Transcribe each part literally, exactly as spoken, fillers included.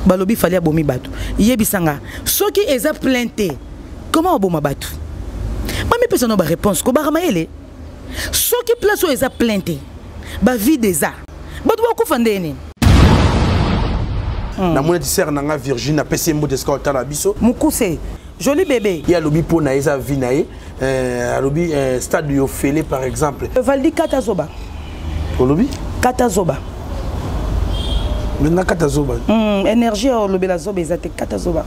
balobi fallait abomi bato yebisanga soki eza plainte comment aboma bato mami pesa no ba réponse ko ba mayele soki place o eza plainte ba vie des arts bato ba ko fandene na mona tisser nanga Virginie apesi mbo deska otala biso mukuse joli bébé ya lobi pona eza vie na ye euh lobi stade yo fele par exemple Valdi Katazoba lobi Katazoba maintenant Katazoba hmm énergie au lobi la zoba ezate Katazoba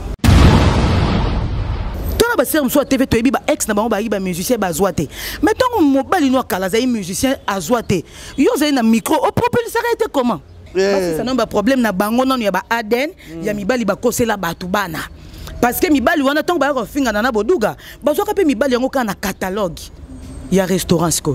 tona ba ser mso T V to ebi ba ex na bango ba ba musicien ba zoate mais tant mobali no kala za musicien azoate yo za na micro au propre ça a été comment parce que ça n'a pas problème na bango non ya ba Aden ya mibali ba kosela batu bana parce que mibali wana tant ba ko finga na boduga bazoka pe mibali yango kana catalogue ya restaurant sko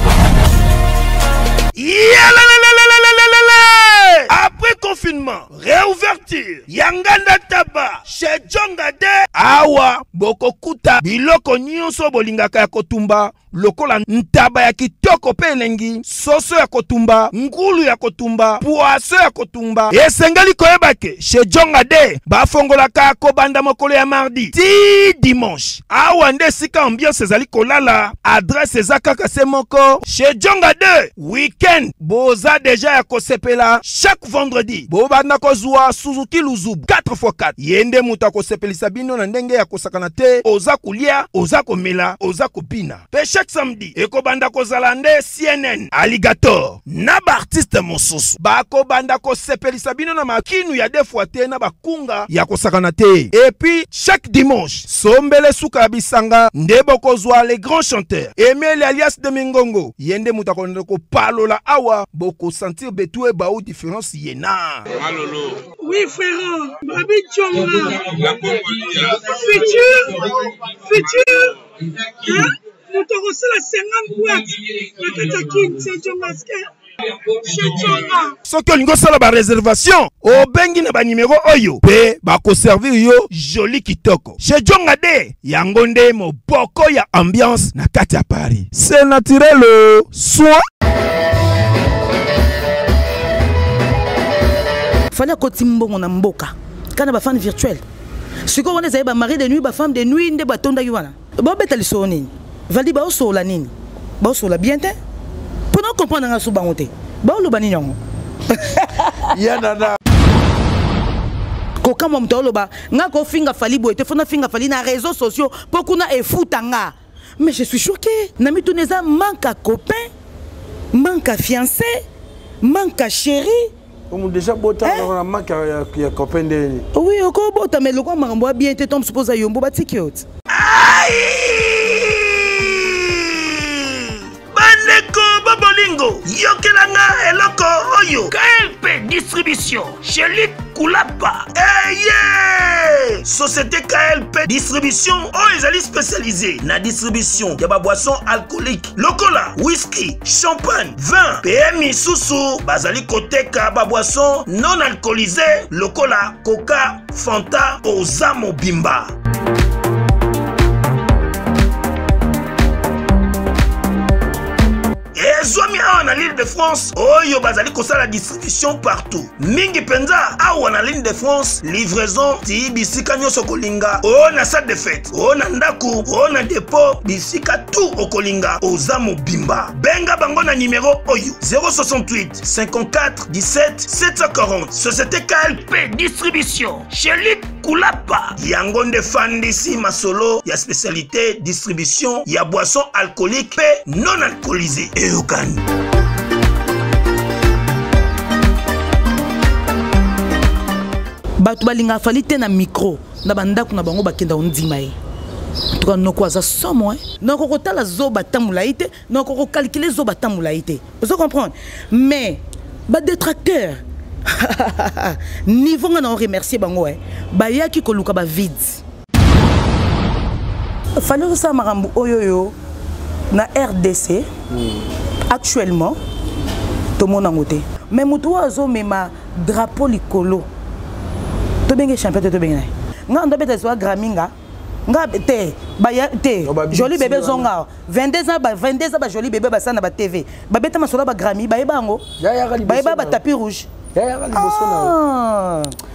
après confinement réouverture Yanganda Taba chez Djongade awa bokokuta biloko nyonso bolingaka ya kotumba lokola ntaba ya kitoko pe elengi soso ya kotumba ngulu ya kotumba poisson ya kotumba esengeli koyebake chez Djongade bafongolaka kobanda mokolo ya mardi ti dimanche awa nde sika ambiance ezali kolala adresse eza kaka se moko chez Djongade weekend boza deja ya kosepela chaque vendredi bobanda kozwa Suzuki Luzubu quatre fois quatre yende muta kosepelisa bino na ndenge ya kosakana te oza kulia oza komela oza kopina pe chaque samedi ekobanda kozala nde C N N Alligator na ba artiste mosusu bako banda kosepelisa bino na makinu ya defwa te na bakunga ya kosakana te et puis chaque dimanche sombele suka bisanga nde bokozwa les grands chanteurs Emile alias de Mingongo yende muta konde ko palola awa boko sentir betou e ba ou différence yena Alolo. Oui frère, Babi Tchonga. La Congolia. Futur, futur. Hein? Nous te reçons la cinquante boîtes. La Katakin, c'est Tchongaske. Chez Tchonga. Soki olingo sala ba réservation, o bengi na ba numéro oyo. Pe ba ko servir yo joli kitoko. Chez Djongade, yango nde moboko ya ambiance na kati ya Paris. C'est naturel soin. fallait que timbongo na mboka kana ba fan virtuel siko wana za ba mari de nuit ba femme de nuit nde ba tonda yuana ba betali so nini Valdi ba osola nini ba osola bien te pour nous comprendre nga so bangote ba lo bani nyongo ya nana ko kama mtolo ba nga ko finga fali boy te fona finga fali na réseaux sociaux pour kuna e futanga mais je suis choqué na mituneza manque à copain manque à fiancé manque à chéri. Comme déjà bota na manque ya copain de oui oko bota mais loko makambo bien te tombe suppose yombo batiki yote Bandeko babolingo yokelanga eloko oyo K L P distribution chez Luc Kulapa eh yeah société K L P distribution oyo ezali spécialisée na distribution ya ba boisson alcoolique lokola whisky champagne vin P M isusu bazali koteka ba boisson non alcoolisée lokola coca fanta oza mobimba. Zomi awa na l'île de France, oyo bazali kosala distribution partout. Mingi penza awa na l'île de France, livraison ti bisika nyoso kolinga. O na salle de fête, o na ndaku, o na dépôt, bisika tout okolinga. Oza mobimba. Benga bango na numéro oyo zéro soixante-huit cinquante-quatre dix-sept sept cent quarante. Société K L P distribution chez Luc Kulapa. Yango nde fandisi masolo ya spécialité distribution ya boisson alcoolique pe non alcoolisée. Et batu balinga fali te na micro na bandako na bango bakenda ondima ye en tout cas noko aza somo hein noko kotala zo batamula ite noko ko calculer zo batamula ite vous comprenez mais ba détracteur niveau nga na remercier bango hein ba yaki ko luka ba vide fallait que ça marambo oyoyo na R D C actuellement tout le monde en côté mais mutu azo mema drapeau likolo to benga champion to benga nga ndo beta so graminga nga te ba te joli bébé zonga vingt-deux ans ba vingt-deux ans ba joli bébé ba sana ba T V ba beta masolo ba grami ba yebango ba yeba ba tapis rouge ya ya liboso na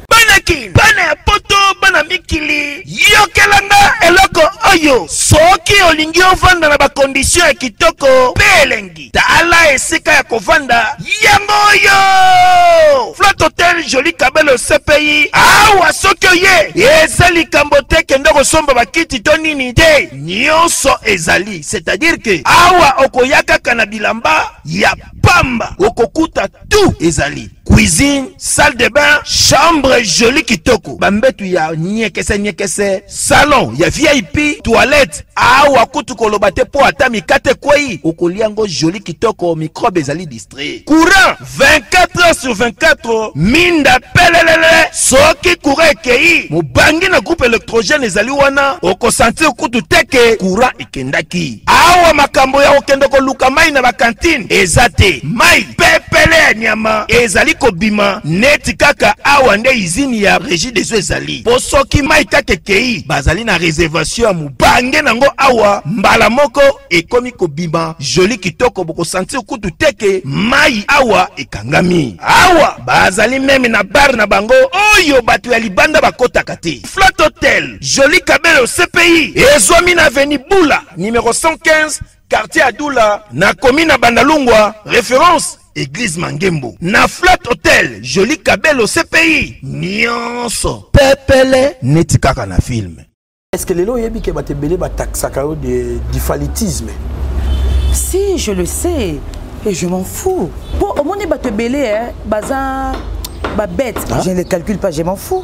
Kin bana ya poto bana mikili yokelanga eloko oyo soki olingi ovanda na bakondisio ya kitoko pe elengi tala esika ya kovanda yango oyo Flat Hotel Joli Kabelo C P I awa soki oye eza likambo te kende kosomba bakiti to nini te nyonso ezali, c'est-à-dire que awa okoyaka kana bilamba ya pamba okokuta tout ezali, cuisine, salle de bain, chambre jolie kitoko, bambetu ya nyekese nyekese, salon ya V I P, toilette awa kutu kolobate po ata mikate kwei okoliango jolie kitoko, microbe ezali distrait, courant vingt-quatre heures sur vingt-quatre, minda pelelele soki courant ekei mobangi na groupe électrogène ezali wana okosentir kutu teke courant ekendaki, awa makambo ya okende koluka mai na bakantine ezate mai pepele ya nyama ezali kobima neti kaka awa nde izini ya Régie des eaux ezali po soki mai kaka kei bazali na réservation ya mubange nango awa mbala moko ekomi kobima joli kitoko boko sentir kutu teke mai awa ekangami, awa bazali meme na bar na bango oyo batu ya libanda bakotaka te. Flat Hotel Joli Kabelo C P I ezwami na avenue Bula numéro cent quinze quartier Adoula na commune Bandalungwa, référence Église Mangembo. Na Flat Hotel Joli Kabelo C P I nyonso pepele neti kaka na film. Est-ce que les lois yebi ke batebele bataxaka de diffalitisme? Si, je le sais et je m'en fous. Bon, au moins batebele hein, baza ba bête, hein? Je ne le calcule pas, je m'en fous.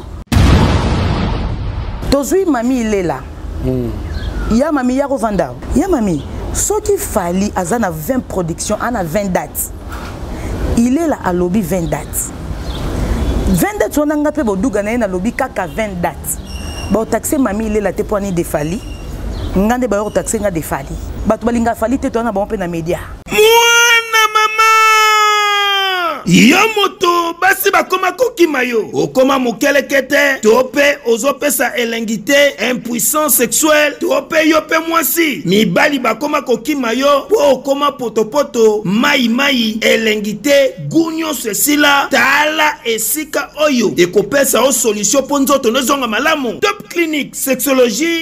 Tozui mami il est là. Mm. Ya mami ya rovanda. Ya mami, ce qui fallait azana vingt productions, ana vingt dates. Il est là à lobby vingt dates. vingt dates on a ngapé boduga na na lobby kaka vingt dates. Ba taxé mami il est là te pour ni defali. Ngande ba taxé nga defali. Ba to balinga fali te to na ba pe na media. Mwana mama yo moto basi bakoma kokima yo okoma mokelekete tope ozopesa elengite impuissance sexuelle tope yo pe mwasi mibali bakoma kokima yo po okoma potopoto mai mai elengite gunyo sesila tala esika oyo ekopesa o solution po nzoto nezonga malamu. Top Clinique Sexologie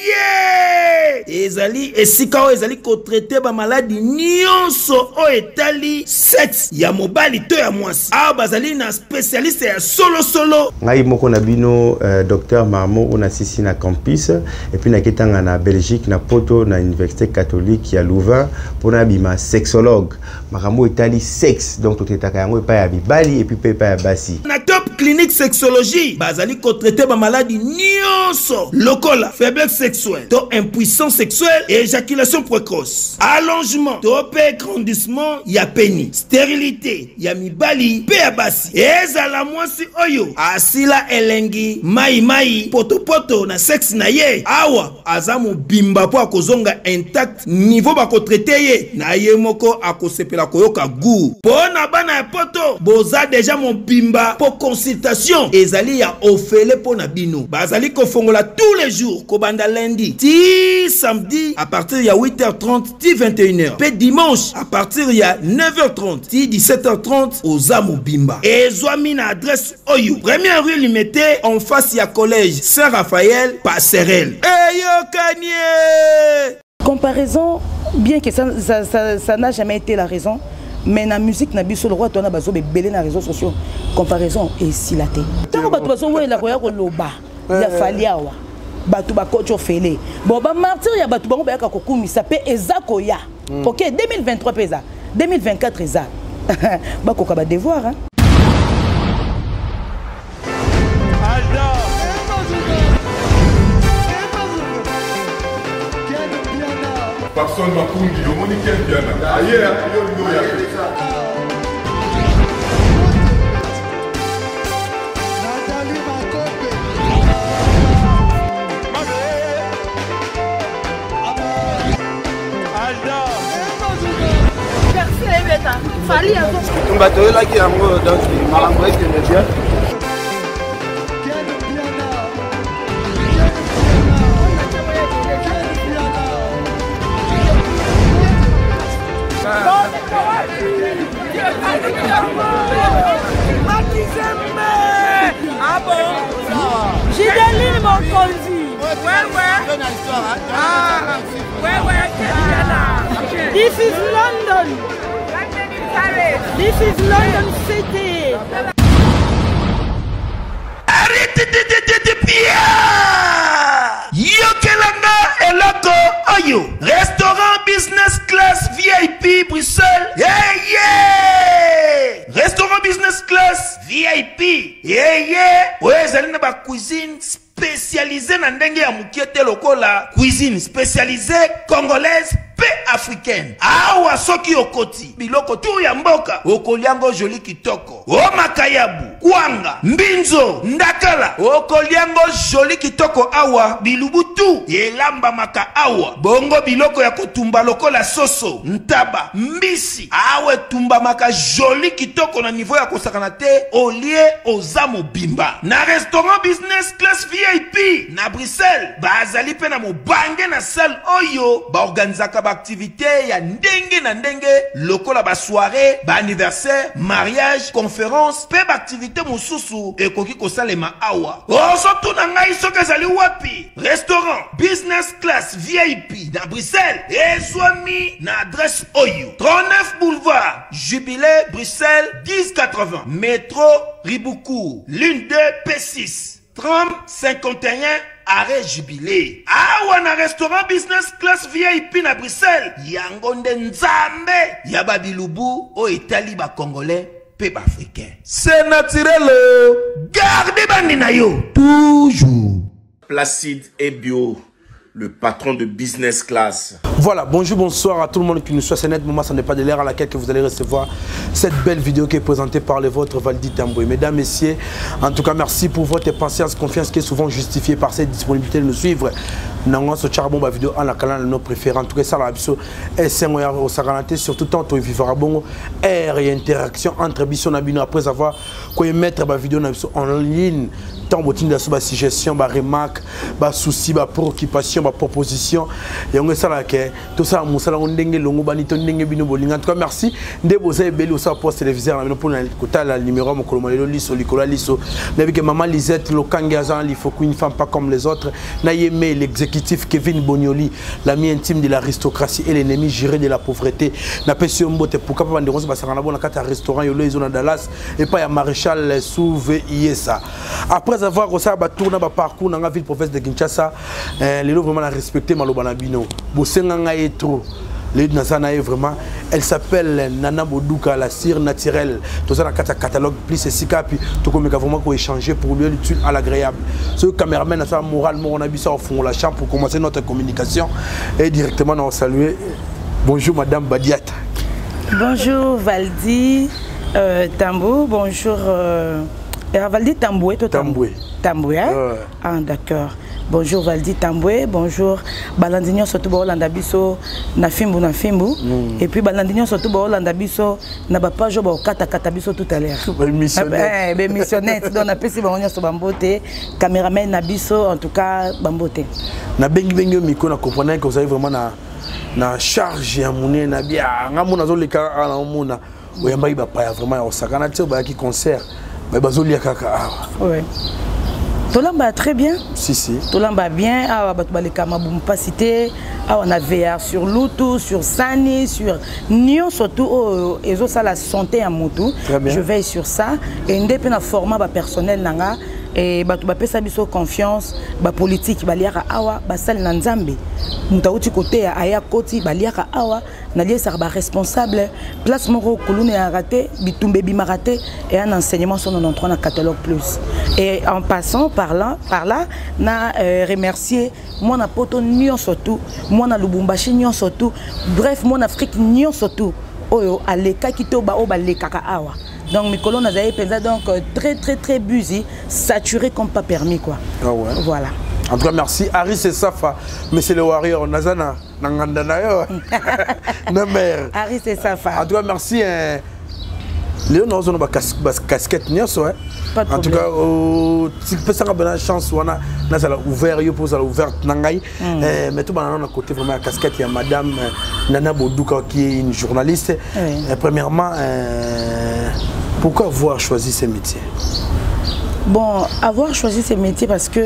eye ezali esika o ezali ko traiter ba maladie nyonso o etali sexe ya mobali to ya mwasi a bazali na spécialiste ya solo solo. Ngai moko na bino euh, docteur Marmo on assisi na campus et puis na ketanga na Belgique na poto na université catholique ya Louvain pour na bima sexologue makambo etali sexe donc totetaka yango pa ya bibali et puis pa ya basi. Na Top Clinique Sexologie bazali ko traiter ba maladie nyonso lokola faiblesse sexuelle to impuissance sexuelle et éjaculation précoce, allongement to pe grandissement ya pénis, stérilité ya mibali pe ya basi ezala mwasi oyo asila elengi mai mai poto poto na sexe na ye awa azamu bimba po akozonga intact niveau bako traiter ye na ye moko akosepela koyoka gu pona bana ya poto boza déjà mon bimba po consultation ezali ya ofele pona bino bazali kofongola tous les jours kobanda lundi ti samedi à partir ya huit heures trente ti vingt et une heures pe dimanche à partir ya neuf heures trente ti dix-sept heures trente aux Amobimba. Et Zouami na adresse Oyo. Première rue limitée en face ya collège Saint-Raphaël, Passerelle. Eyo Kanye! Comparaison, bien que ça ça ça, ça n'a jamais été la raison, mais la musique n'a biso le roi tona bazo be belé na réseaux sociaux. Comparaison et si la té. Tant bato bazo we la koya ko loba. Ya faliawa. Bato ba kocho fele. Bon ba martyr ya bato bango ba ka kokumi ça pe ezakoya. OK, deux mille vingt-trois pesa. deux mille vingt-quatre eza. Bah quoi va devoir hein. Personne m'a conduit, le monde est quel piano. Ailleurs, il y a Fali a on va te là qui est amoureux donc malgré que le bien. Ah bon? Bakonzi. Ouais, ouais. Ah, ouais, ouais, This is London. London is Paris. This is London City. Arrêtez de Pierre. Yokelanga eloko oyo. Restaurant business class V I P Bruxelles. Yeah, yeah. Restaurant business class V I P. Yeah, yeah. Ouais, zali na ba cuisine spécialisée na ndenge ya mukiete lokola. Cuisine spécialisée congolaise pe africaine. Awa soki okoti. Biloko tu ya mboka. Okoliango joli kitoko. O makayabu. Kwanga. Mbinzo. Ndakala. Okoliango joli kitoko awa. Bilubutu. Elamba maka awa. Bongo biloko ya kotumba lokola soso. Ntaba. Mbisi. Awe tumba maka joli kitoko na niveau ya kosakana te. Olie ozamo bimba. Na restaurant business class V I P. Na Bruxelles. Bazali pe na mobange na salle oyo. Ba organizaka ba activité ya ndenge na ndenge lokola ba soirée, ba anniversaire, mariage, conférence, pe ba activité mosusu ekoki kosalema awa. Osotu na ngai soki ezali wapi? Restaurant business class V I P na Bruxelles. Ezwami na adresse oyo. trente-neuf boulevard Jubilé Bruxelles dix quatre-vingts. Métro Riboucourt. Ligne deux P six. trente cinquante et un arrêt Jubilé. Awa na restaurant business class V I P na Bruxelles. Yangonde nzambe. Yaba bilubu o Italie ba congolais pe ba africain. C'est naturel. Gardez bandi na yo toujours. Placide et Bio, le patron de business class. Voilà, bonjour, bonsoir à tout le monde qui nous suit. C'est net moment, ça n'est pas de l'heure à laquelle que vous allez recevoir cette belle vidéo qui est présentée par le vôtre Valdi Tamboué. Mesdames, messieurs, en tout cas, merci pour votre patience, confiance qui est souvent justifiée par cette disponibilité de nous suivre. Nango ce charbon ba vidéo en la canal nos préférés. En tout cas, ça la biso et c'est moi au saranate surtout tant au vivra bon air et interaction entre biso na bino après avoir quoi mettre ba vidéo na biso en ligne. Tant botin de la suggestion, ba remarque, ba souci, ba préoccupation, ba proposition. Et on est ça là que tout ça musala on ndenge longo bani to ndenge bino bolinga. En tout cas, merci. Nde boza ebeli au sa poste téléviseur na pour na kota la numéro mo kolomalo liso likola liso. Nabi que maman Lisette Lokangi azan il faut qu'une femme pas comme les autres. Na yeme l'exécutif Kevin Bonioli, l'ami intime de l'aristocratie et l'ennemi juré de la pauvreté. Na pesi mbote pour ka ba ndongo ba sarana bona kata restaurant yo lezo na Dallas et pas ya maréchal Souve Iesa. Après avoir aussi tourné ba parcours dans la ville province de Kinshasa, les gens vraiment respecté Malobana Bino. Bosenga est trop. Les Nazana est vraiment, elle s'appelle Nana Boduka, la cire naturelle. Tout ça dans le catalogue plus et sika puis tout comme vraiment pour échanger pour lui l'utile à l'agréable. Ce caméraman a ça moralement on a mis ça au fond la chambre pour commencer notre communication et directement on va saluer. Bonjour Madame Badiata. Bonjour Valdi euh, Tambou. Bonjour. Euh... Valdi Tamboué, tout Tamboué. Tamboué, hein? Ouais. Ah, d'accord. Bonjour Valdi Tamboué, bonjour Balandinho surtout Bolanda Biso, Nafimbu Nafimbu. Mm. Et puis Balandinho surtout Bolanda Biso, n'a pas joué au Kata Kata Biso tout à l'heure. Missionnaire. Eh, missionnaire. Donc on a pu si on sur Bambote, caméraman Nabiso, en tout cas Bambote. Na bengi bengi miko na comprendre que vous avez vraiment na na charge ya mouné na bien. Ngamuna zo leka ala muna. Oyamba iba pa vraiment au sakana tio ba ki concert. Mais bazoli kaka. Ouais. Tolamba très bien. Si si. Tolamba bien. Ah bah tu kama bum pas cité. Ah on a V R sur Lutu, sur Sani, sur Nyon surtout oh, et ça la santé à Moutou. Je veille sur ça et ndé pe na format ba personnel nanga et bah tu ba pesa biso confiance ba politique ba liaka awa ba sal na Nzambe. Mutauti côté aya koti ba liaka awa na lié ça ba responsable place moko kulune a raté bitumbe bima raté et un enseignement sur quatre-vingt-treize na catalogue plus. Et en passant par là par là na euh, remercier moi na poto Nyon surtout moi na Lubumbashi Nyon surtout bref mon Afrique Nyon surtout oyo aleka kito ba o ba lekaka awa. Donc mes colonnes avaient pensé donc très très très busy, saturé comme pas permis quoi. Ah ouais. Voilà. En tout cas merci Aris et Safa, Monsieur le Warrior Nazana Nanganda nayo. Na mère. Aris et Safa. En tout cas merci hein. Léon nous on a casquette nyoso hein. Pas de en tout cas si peut ça avoir chance on a na ça ouvert yo pour ça ouvert nangai mais tout banana côté vraiment la casquette il y a madame Nana Boduka qui est une journaliste. Oui. Premièrement euh, pourquoi avoir choisi ce métier? Bon, avoir choisi ce métier parce que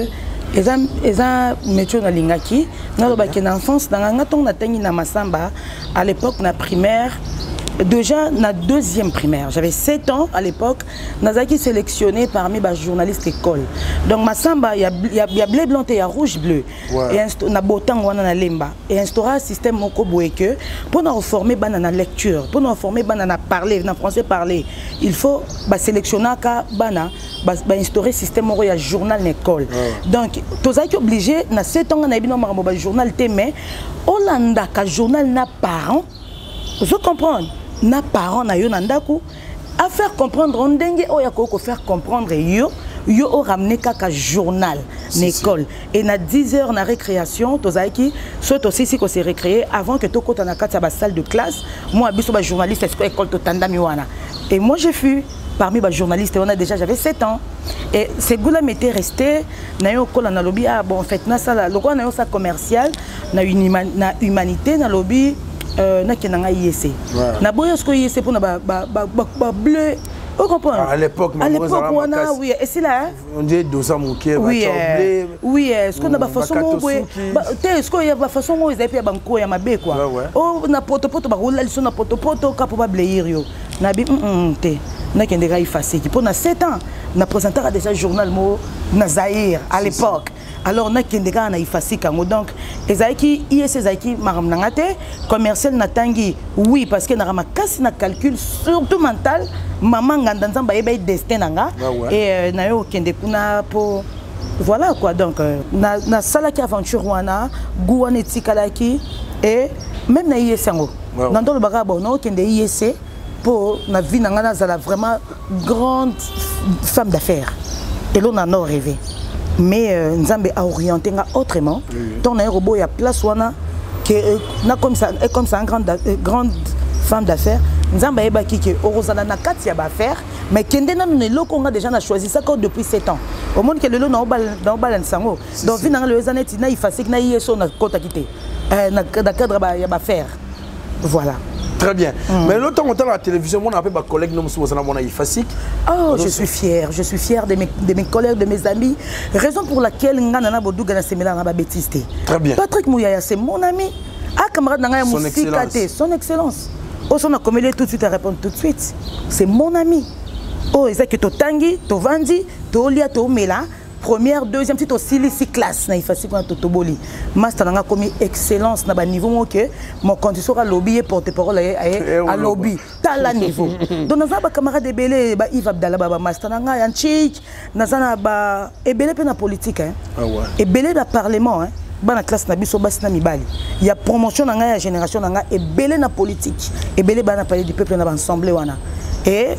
eza eza métier na lingaki na lobaki na enfance na nga ton na tangi na masamba à l'époque na primaire. Déjà, na deuxième primaire, j'avais sept ans à l'époque, Nazaki sélectionné parmi les journalistes d'école. Donc, ma samba, il y a, y, a, y a bleu blanc et il y a rouge bleu. Ouais. Et na botan wana na lemba. Et instaurer un système moko boeke pour nous former dans la lecture, pour nous former dans la parler, dans français parler. Il faut bah, sélectionner ka bana, bah, bah, instaurer un système moko ya journal d'école. Ouais. Donc, tozaki obligé na sept ans na bino marabo ba journal té mais Hollanda ka journal na parents. Vous comprenez? Na parents na yo nandaku à faire comprendre on dengue o ya ko faire comprendre yo yo o ramener kaka journal l'école et na dix heures na récréation tozaki soit aussi si ko se récréer avant que to kota na kati ya ba salle de classe moi biso ba journaliste est école to tandami wana et moi j'ai fui parmi les journalistes on a déjà j'avais sept ans et ces goûts là m'étaient restés na yo ko na lobby ah bon en fait na ça le quoi na yo ça commercial na une na humanité na lobby Euh, na kenanga I E C. Na boya ce que I E C pour na ba ba ba ba bleu. Vous comprenez? À l'époque, à l'époque on a oui et c'est là. On dit deux ans mon qui oui bleu. Oui, est-ce qu'on a ba façon mo boye. Est-ce qu'il y a ba façon mo ils banko ya mabe quoi. Oh na poto poto ba rola liso na poto poto ka pour ba blayer yo. Na bi mm té. Na kendega effacer qui pour na sept ans. Na présenté déjà journal mo na Zaïre à l'époque. Alors on a kendega na ifasi kango donc ezaki I E C ezaki maram nangate commercial na tangi oui parce que na ramakasi na calcul surtout mental maman nganda nzamba yeba destin nanga et na yo kende kuna po voilà quoi donc na na salaki aventure wana guane tikalaki et même na I E C ngo nando le baga bon no kende I E C pour na vie nanga na zala vraiment grande femme d'affaires et l'on en a rêvé. Mais Nzambe a orienté autrement. Ton un robot, il y a place wana que na comme ça est comme ça une grande grande femme d'affaires. Nzambe a baki que orozana na kati ya ba faire mais kende na ne loko nga déjà na choisi ça depuis sept ans. Au monde que le lo na bal na bal sango. Donc vina le zanet na ifasik na yeso na kota kité. Euh na cadre ba ya ba faire. Voilà. Très bien. Mm. Mais l'autre temps, on entend la télévision, on a appelé ma collègue, nous sommes en Ifasik. Oh, je suis fière. Je suis fière de mes, de mes collègues, de mes amis. Raison pour laquelle Nana Bodou Gana Semela n'a pas bêtiste. Très bien. Patrick Mouyaya, c'est mon ami. Ah, camarade Nanga Moussikate, son excellence. Oh, son a commandé tout de suite à répondre tout de suite. C'est mon ami. Oh, ils ont que Tangi, Tovandi, Tolia, Tomela. Première, deuxième, c'est aussi les classes. Na ifasi kwa totoboli. Master nanga commis excellence na ba niveau mo que mon condition à lobby et porte-parole à lobby. Tala niveau. Donc na ba camarade belé ba Yves Abdallah ba master nanga yanchik na zana ba ebelé pe na politique hein. Ah ouais. Ebelé da parlement hein. Ba na classe na biso basi na mibali. Il y a promotion nanga ya génération nanga ebelé na politique. Ebelé ba na parler du peuple na ba assemblée wana. Et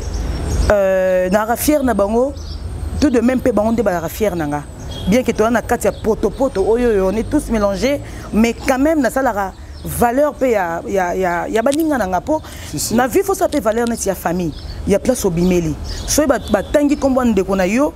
euh na rafier na bango tout de même, on est fier nanga. Bien que tu aies un poto poto, on est tous mélangés, mais quand même, ça la valeur il y a il y a il y a baninga nanga po. Na vie faut ça peut valeur net ya famille. Il y a place au bimeli. So ba tangi kombo ndeko na yo.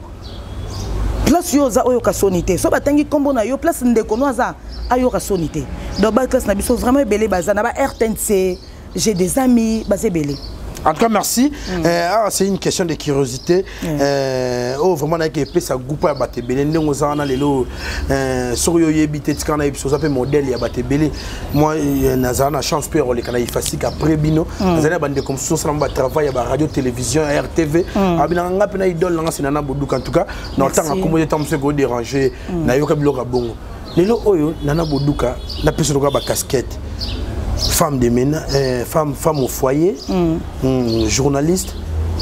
Place yo za oyo kasonité. So ba tangi kombo na yo place ndeko no za ayo kasonité. Donc ba classe na biso vraiment belé baza na ba R T N C. J'ai des amis, ba c'est belé. En tout cas, merci. Mm. Euh, ah, c'est une question de curiosité. Mm. Euh, oh, vraiment, on a été ça groupe à battre belé. Nous avons les lots. Sur yo yébité, tu connais ça peut modèle y a battre belé. Moi, nous avons la chance de faire les canaux facile après bino. Nous avons bandé comme ça, on va travailler à radio, télévision, R T V. Abina nga pena idole nga sinana boudou en tout cas. Dans le temps, on a commandé tant que go déranger. Na yo kabilo kabongo. Les lots oyo nana boudouka na pese loka ba casquette. Femme de ménage, euh, femme, femme au foyer, mm. Mm, journaliste,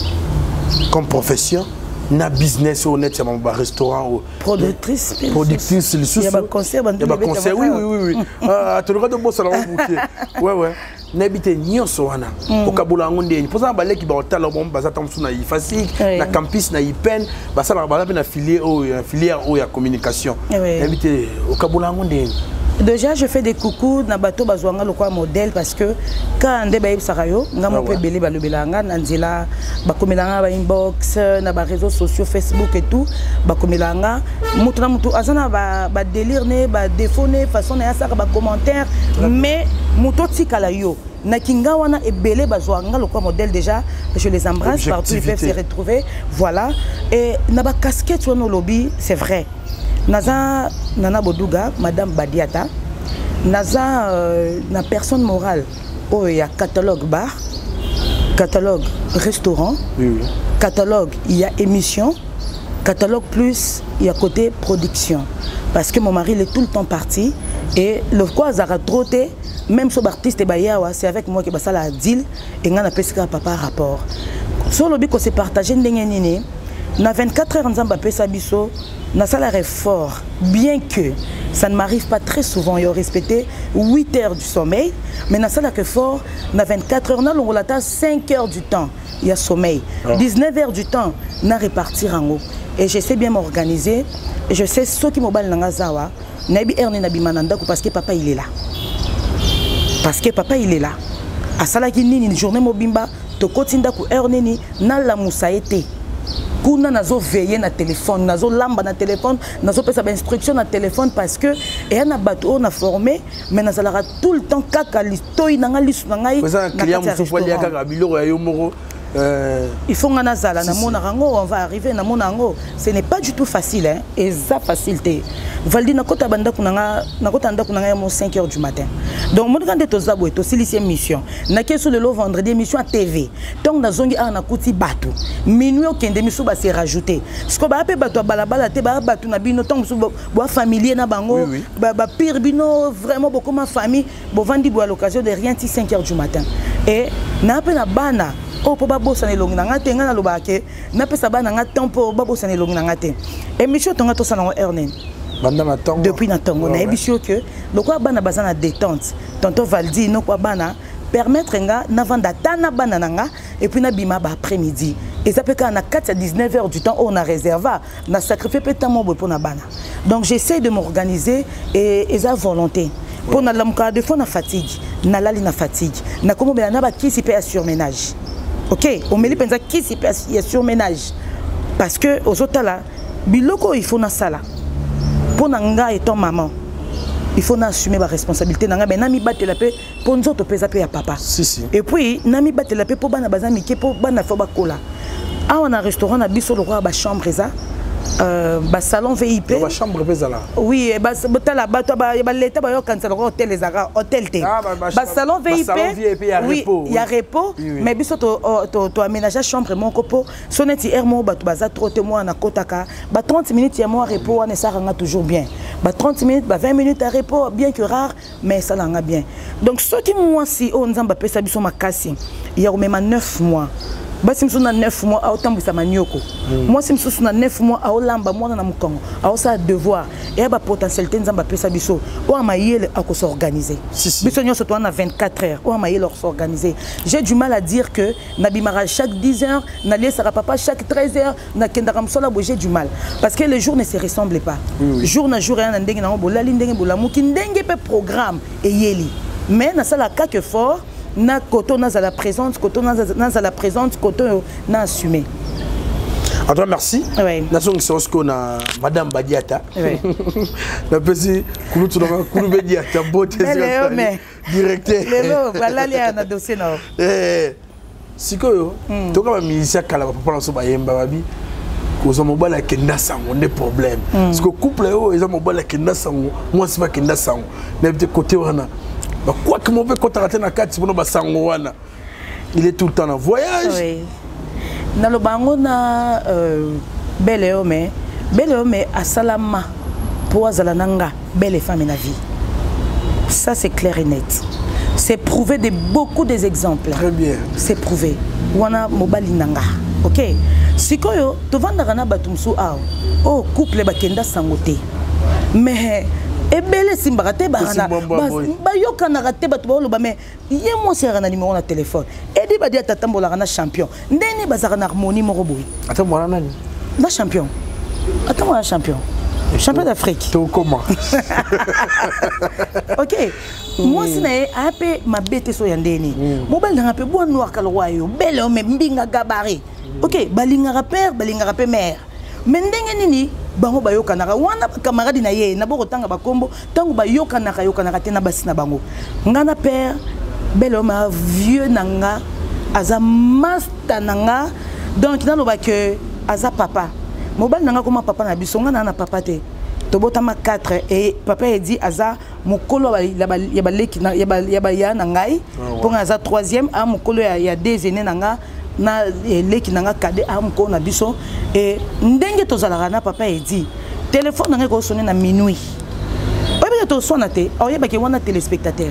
comme profession, na business honnête, c'est un restaurant. Productrice. Productrice, le sous. Il y a un concert, il y a un concert, oui, oui, oui. oui. Ah, tu regardes bon salon bouquet. Ouais, ouais. N'habite ni en soana. Au Kaboula, on dit, pour ça, on qui va au talent, on va s'attendre sur na ifasik, na campus, na ipen, bah ça, on va faire une filière, une filière où il y a communication. N'habite au Kaboula, on dit. Déjà, je fais des coucous na bateau bazwanga le quoi modèle parce que quand on débat sarayo, nga mo pe belé ba lobelanga nanzela ba komelanga ba inbox na ba réseaux sociaux Facebook et tout ba komelanga mutu na mutu azana ba ba délire ne ba défaut ne façon na ça ba commentaire mais mutu tikala yo na kinga wana e belé bazwanga le quoi modèle déjà je les embrasse partout ils peuvent se retrouver voilà et na ba casquette sur nos lobby c'est vrai. naza Nana Boduga, Madame Badiata, naza euh, na personne morale. Oh, il y a catalogue bar, catalogue restaurant, oui, oui. Catalogue, il y a émission, catalogue plus, il y a côté production. Parce que mon mari il est tout le temps parti et le quoi ça a trotté, même sur l'artiste c'est avec moi qui va ça la deal et on a appelé ça papa rapport. Sur le but qu'on s'est partagé na vingt-quatre heures en Mbappé Sabiso, na ça la fort, bien que ça ne m'arrive pas très souvent, il a respecté huit heures du sommeil, mais na ça la fort, na vingt-quatre heures, on a cinq heures du temps, il y a sommeil, oh. dix-neuf heures du temps, on a réparti en haut. Et je sais bien m'organiser, et je sais ceux qui m'obal dans Zawa, nabi erné nabi mananda parce que papa il est là. Parce que papa il est là. À sala qui ni une journée mobimba, to kotinda ku erné ni na la musaete. Kuna nazo veiller na téléphone, nazo lamba na téléphone, nazo pesa ba instruction na téléphone parce que et na bateau on a formé, mais nazalara tout le temps kaka listoi na nga lisu na ngai. Ça client muso foli ya kaka biloko ya yo moko. Euh... Il faut que Nazala, si, si. On va arriver à Monango. Ce n'est pas du tout facile, hein? Et ça facilité. Valdi nakota banda kunanga nakota anda kunanga mo cinq heures du matin. Donc mon quand to zabo to sixième mission. Na keso le vendredi émission à T V. Donc na zongi a na kuti batu. Minuit au kende miso ba se rajouter. Ce ko ba pe batu balabala te ba batu na bino tong bo familier na bango ba ba pire bino vraiment beaucoup ma famille bo vandi bo à l'occasion de rien ti cinq heures du matin. Et na pe na bana oh pour babosa ne longi nanga te ngana lobake na pesa bana nga tempo babosa ne longi nanga te émission tonga to sana ernen banda na tongo depuis na tongo na émission que le quoi bana bazana détente tonto Valdi no quoi bana permettre nga na vanda tana bana nanga et puis na bima ba après-midi et ça peut quand na quatre à dix-neuf heures du temps on a réservé na sacrifier peut-être mon pour na bana donc j'essaie de m'organiser et et ça volonté pour na lamka de fois na fatigue na lali na fatigue na comme ben na ba qui s'y paye surménage. Ok, on me dit qui s'y passe, il y a surménage. Parce que aux autres là, biloko il faut na sala. Pour nanga et ton maman, il faut assumer ma responsabilité. Nanga ben nami battre la paix pour nous autres pesa paix à papa. Si si. Et puis nami battre la paix pour bana bazami qui pour bana foba kola. Ah on a un restaurant na biso le roi ba chambre ça. Euh, bah salon V I P. Bah chambre là. Oui, bah là bah toi bah bah l'état bah yo quand ça le hôtel les ara hôtel T. Bah salon V I P. Oui, il y a repos. Mais biso to to to aménager chambre mon copo. Soneti hermo bah tu baza trop témoin na kotaka. Bah trente minutes il y a moi repos on ça rend toujours bien. Bah trente minutes bah vingt minutes à repos bien que rare mais ça rend bien. Donc ceux qui moi si on nzamba pesa biso makasi. Il y a au même neuf mois. Bah si nous neuf mois à autant ça manioko. Moi si nous na neuf mois à olamba moi na mukongo. À ça devoir et ba potentialité nzamba pesa biso. O amayele à s'organiser. Biso nyo surtout na vingt-quatre heures. O amayele leur s'organiser. J'ai du mal à dire que na bimara chaque dix heures, na lié sera papa chaque treize heures, na kendara msola j'ai du mal parce que les jours ne se ressemblent pas. Oui. Jour na jour rien ndenge na bolali ndenge bolamu ki ndenge pe programme et yeli. Mais na sala ka que fort na koto na za la présente koto na za la présente koto na assumé. En tout cas, merci. Oui. Nation qui sont na Madame Badiata. Oui. Na pesi kulu tu na kulu Badiata beauté directeur. Lelo voilà les na dossier na. Eh sikoyo to kama musicien kala papa na so ba yemba babi ko so mobala kenda sango ne problème. Parce que couple yo ils ont mobala kenda sango moi c'est pas kenda sango. Na petit côté wana quoi que mauvais quand tu na quatre pour basango wana il est tout le temps en voyage. Oui. Na lo bango na euh belle homme belle homme à salama pour azalananga belle femme na vie. Ça c'est clair et net. C'est prouvé de beaucoup des exemples. Très bien. C'est prouvé. Wana mobali nanga. OK. Sikoyo to vandaka na batumsu aw. Oh couple bakenda sangote. Mais ebele simbarate barana ba yokana rate batu ba loba mais ye mo sera na numéro na téléphone edi ba dia tatambola na champion ndeni bazaka na harmonie mo roboui ata mwana nani na champion ata mwana champion champion d'Afrique to comment. OK moi sina ape mabete so yandeni mobile na pe bo noir kalwayo belle o me mbinga gabarit. OK balinga rapper balinga rapper mère mais ndenge nini bango bayoka naka wana camarade na ye na boko tanga bakombo tango bayoka naka yoka naka te na basi na bango ngana père bel homme vieux nanga aza master nanga donc na loba que aza papa mobile nanga comme papa na biso ngana na papa te tobotama quatre et papa a dit aza mokolo ya baleki ya ba ya na ngai pour aza troisième a mokolo ya deux aînés nanga na leki nanga kade a mokolo na biso et ndenge tozalaka na papa a dit téléphone nanga ko sonner na minuit oye to sona te oye ba ke wana téléspectateur.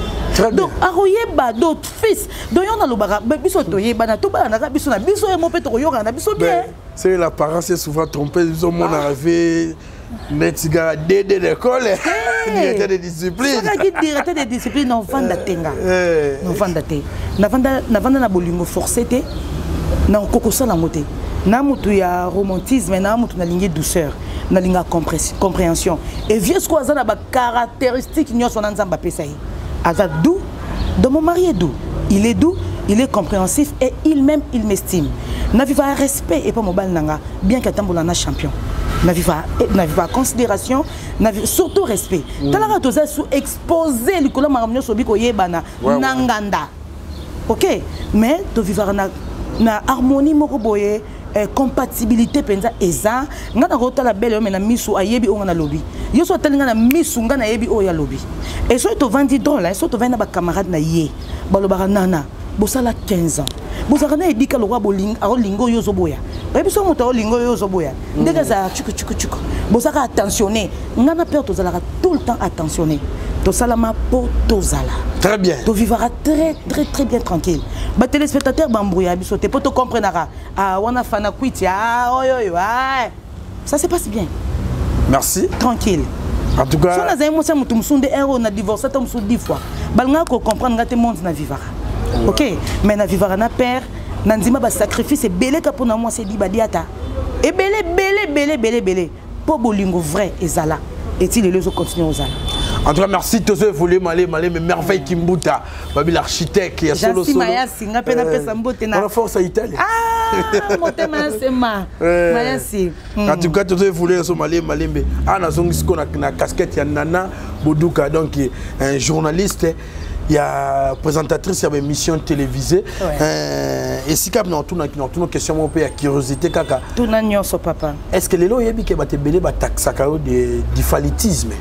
Donc aroyeba d'autres fils donc on a le bara biso toyeba na to ba na biso na biso e mo pe to yoka na biso bien. C'est la parents c'est souvent trompé ils ont mon arrivé Netiga dédé d'école, directeur de discipline. Ça dit directeur de discipline non vanda tenga. Non vanda te. Na vanda na vanda na bolingo forcé te. Na kokosa na moté. Na mutu ya romantisme na mutu na ligne douceur. Na linga compréhension. Et vieux quoi ça na ba caractéristique nyonso na nzamba pesa yi. Aza doux. Donc mon mari est doux. Il est doux, il est compréhensif et il même il m'estime. Na viva respect et pas mobile nanga bien qu'à tambola na champion. Na viva na viva considération, na surtout respect. Talaka toza sous exposer likolo maramnyo sobi ko yebana nanganda. OK, mais to vivre na na harmonie moko boye eh, compatibilité penza eza ngana rota la belle mais na misu ayebi o ngana lobi. Yo so telinga na misu ngana yebi o ya lobi. Et so to vandi drôle, so to venda ba camarade na ye. Balobara nana, bosala quinze ans. Bozakana edika lo wa boling a lingo yo zoboya. Ba biso moto lingo yo zoboya. Ndeka za chuku chuku chuku. Bozaka attentionné. Ngana peur to zala tout le temps attentionné. To salama po to zala. Très bien. To vivra très très très bien tranquille. Ba téléspectateur bambouya biso te poto comprendra. Ah wana fana kwiti ah oyo yo ah. Ça se passe bien. Merci. Tranquille. En tout cas, so na zay mo sa mutu msunde héros na divorce ta msu dix fois. Balnga ko comprendre ngate monde na vivra. OK, mais na vivra na père, nanzima ba sacrifice belé ka pona moi c'est dit badiata. Et belé belé belé belé belé. Po bolingo vrai ezala. Et il les autres continuer aux ala. En tout cas, merci tous ceux voulez malé malé mais merveille Kimbuta, babi l'architecte qui a solo solo. Maya singa pena pesa mbote na. On a force à Italie. Ah, motema c'est ma. Maya si. En tout cas, tous ceux voulez so malé malé mais ana zongi sko na na casquette ya Nana Boduka donc un journaliste. Il y a présentatrice, il y a une émission télévisée. Ouais. Euh, et si cap non tout non tout nos questions mon père curiosité kaka. Tout n'agnon so papa. Est-ce que les lois yebi ke baté belé ba taxakao de d'ifalitisme?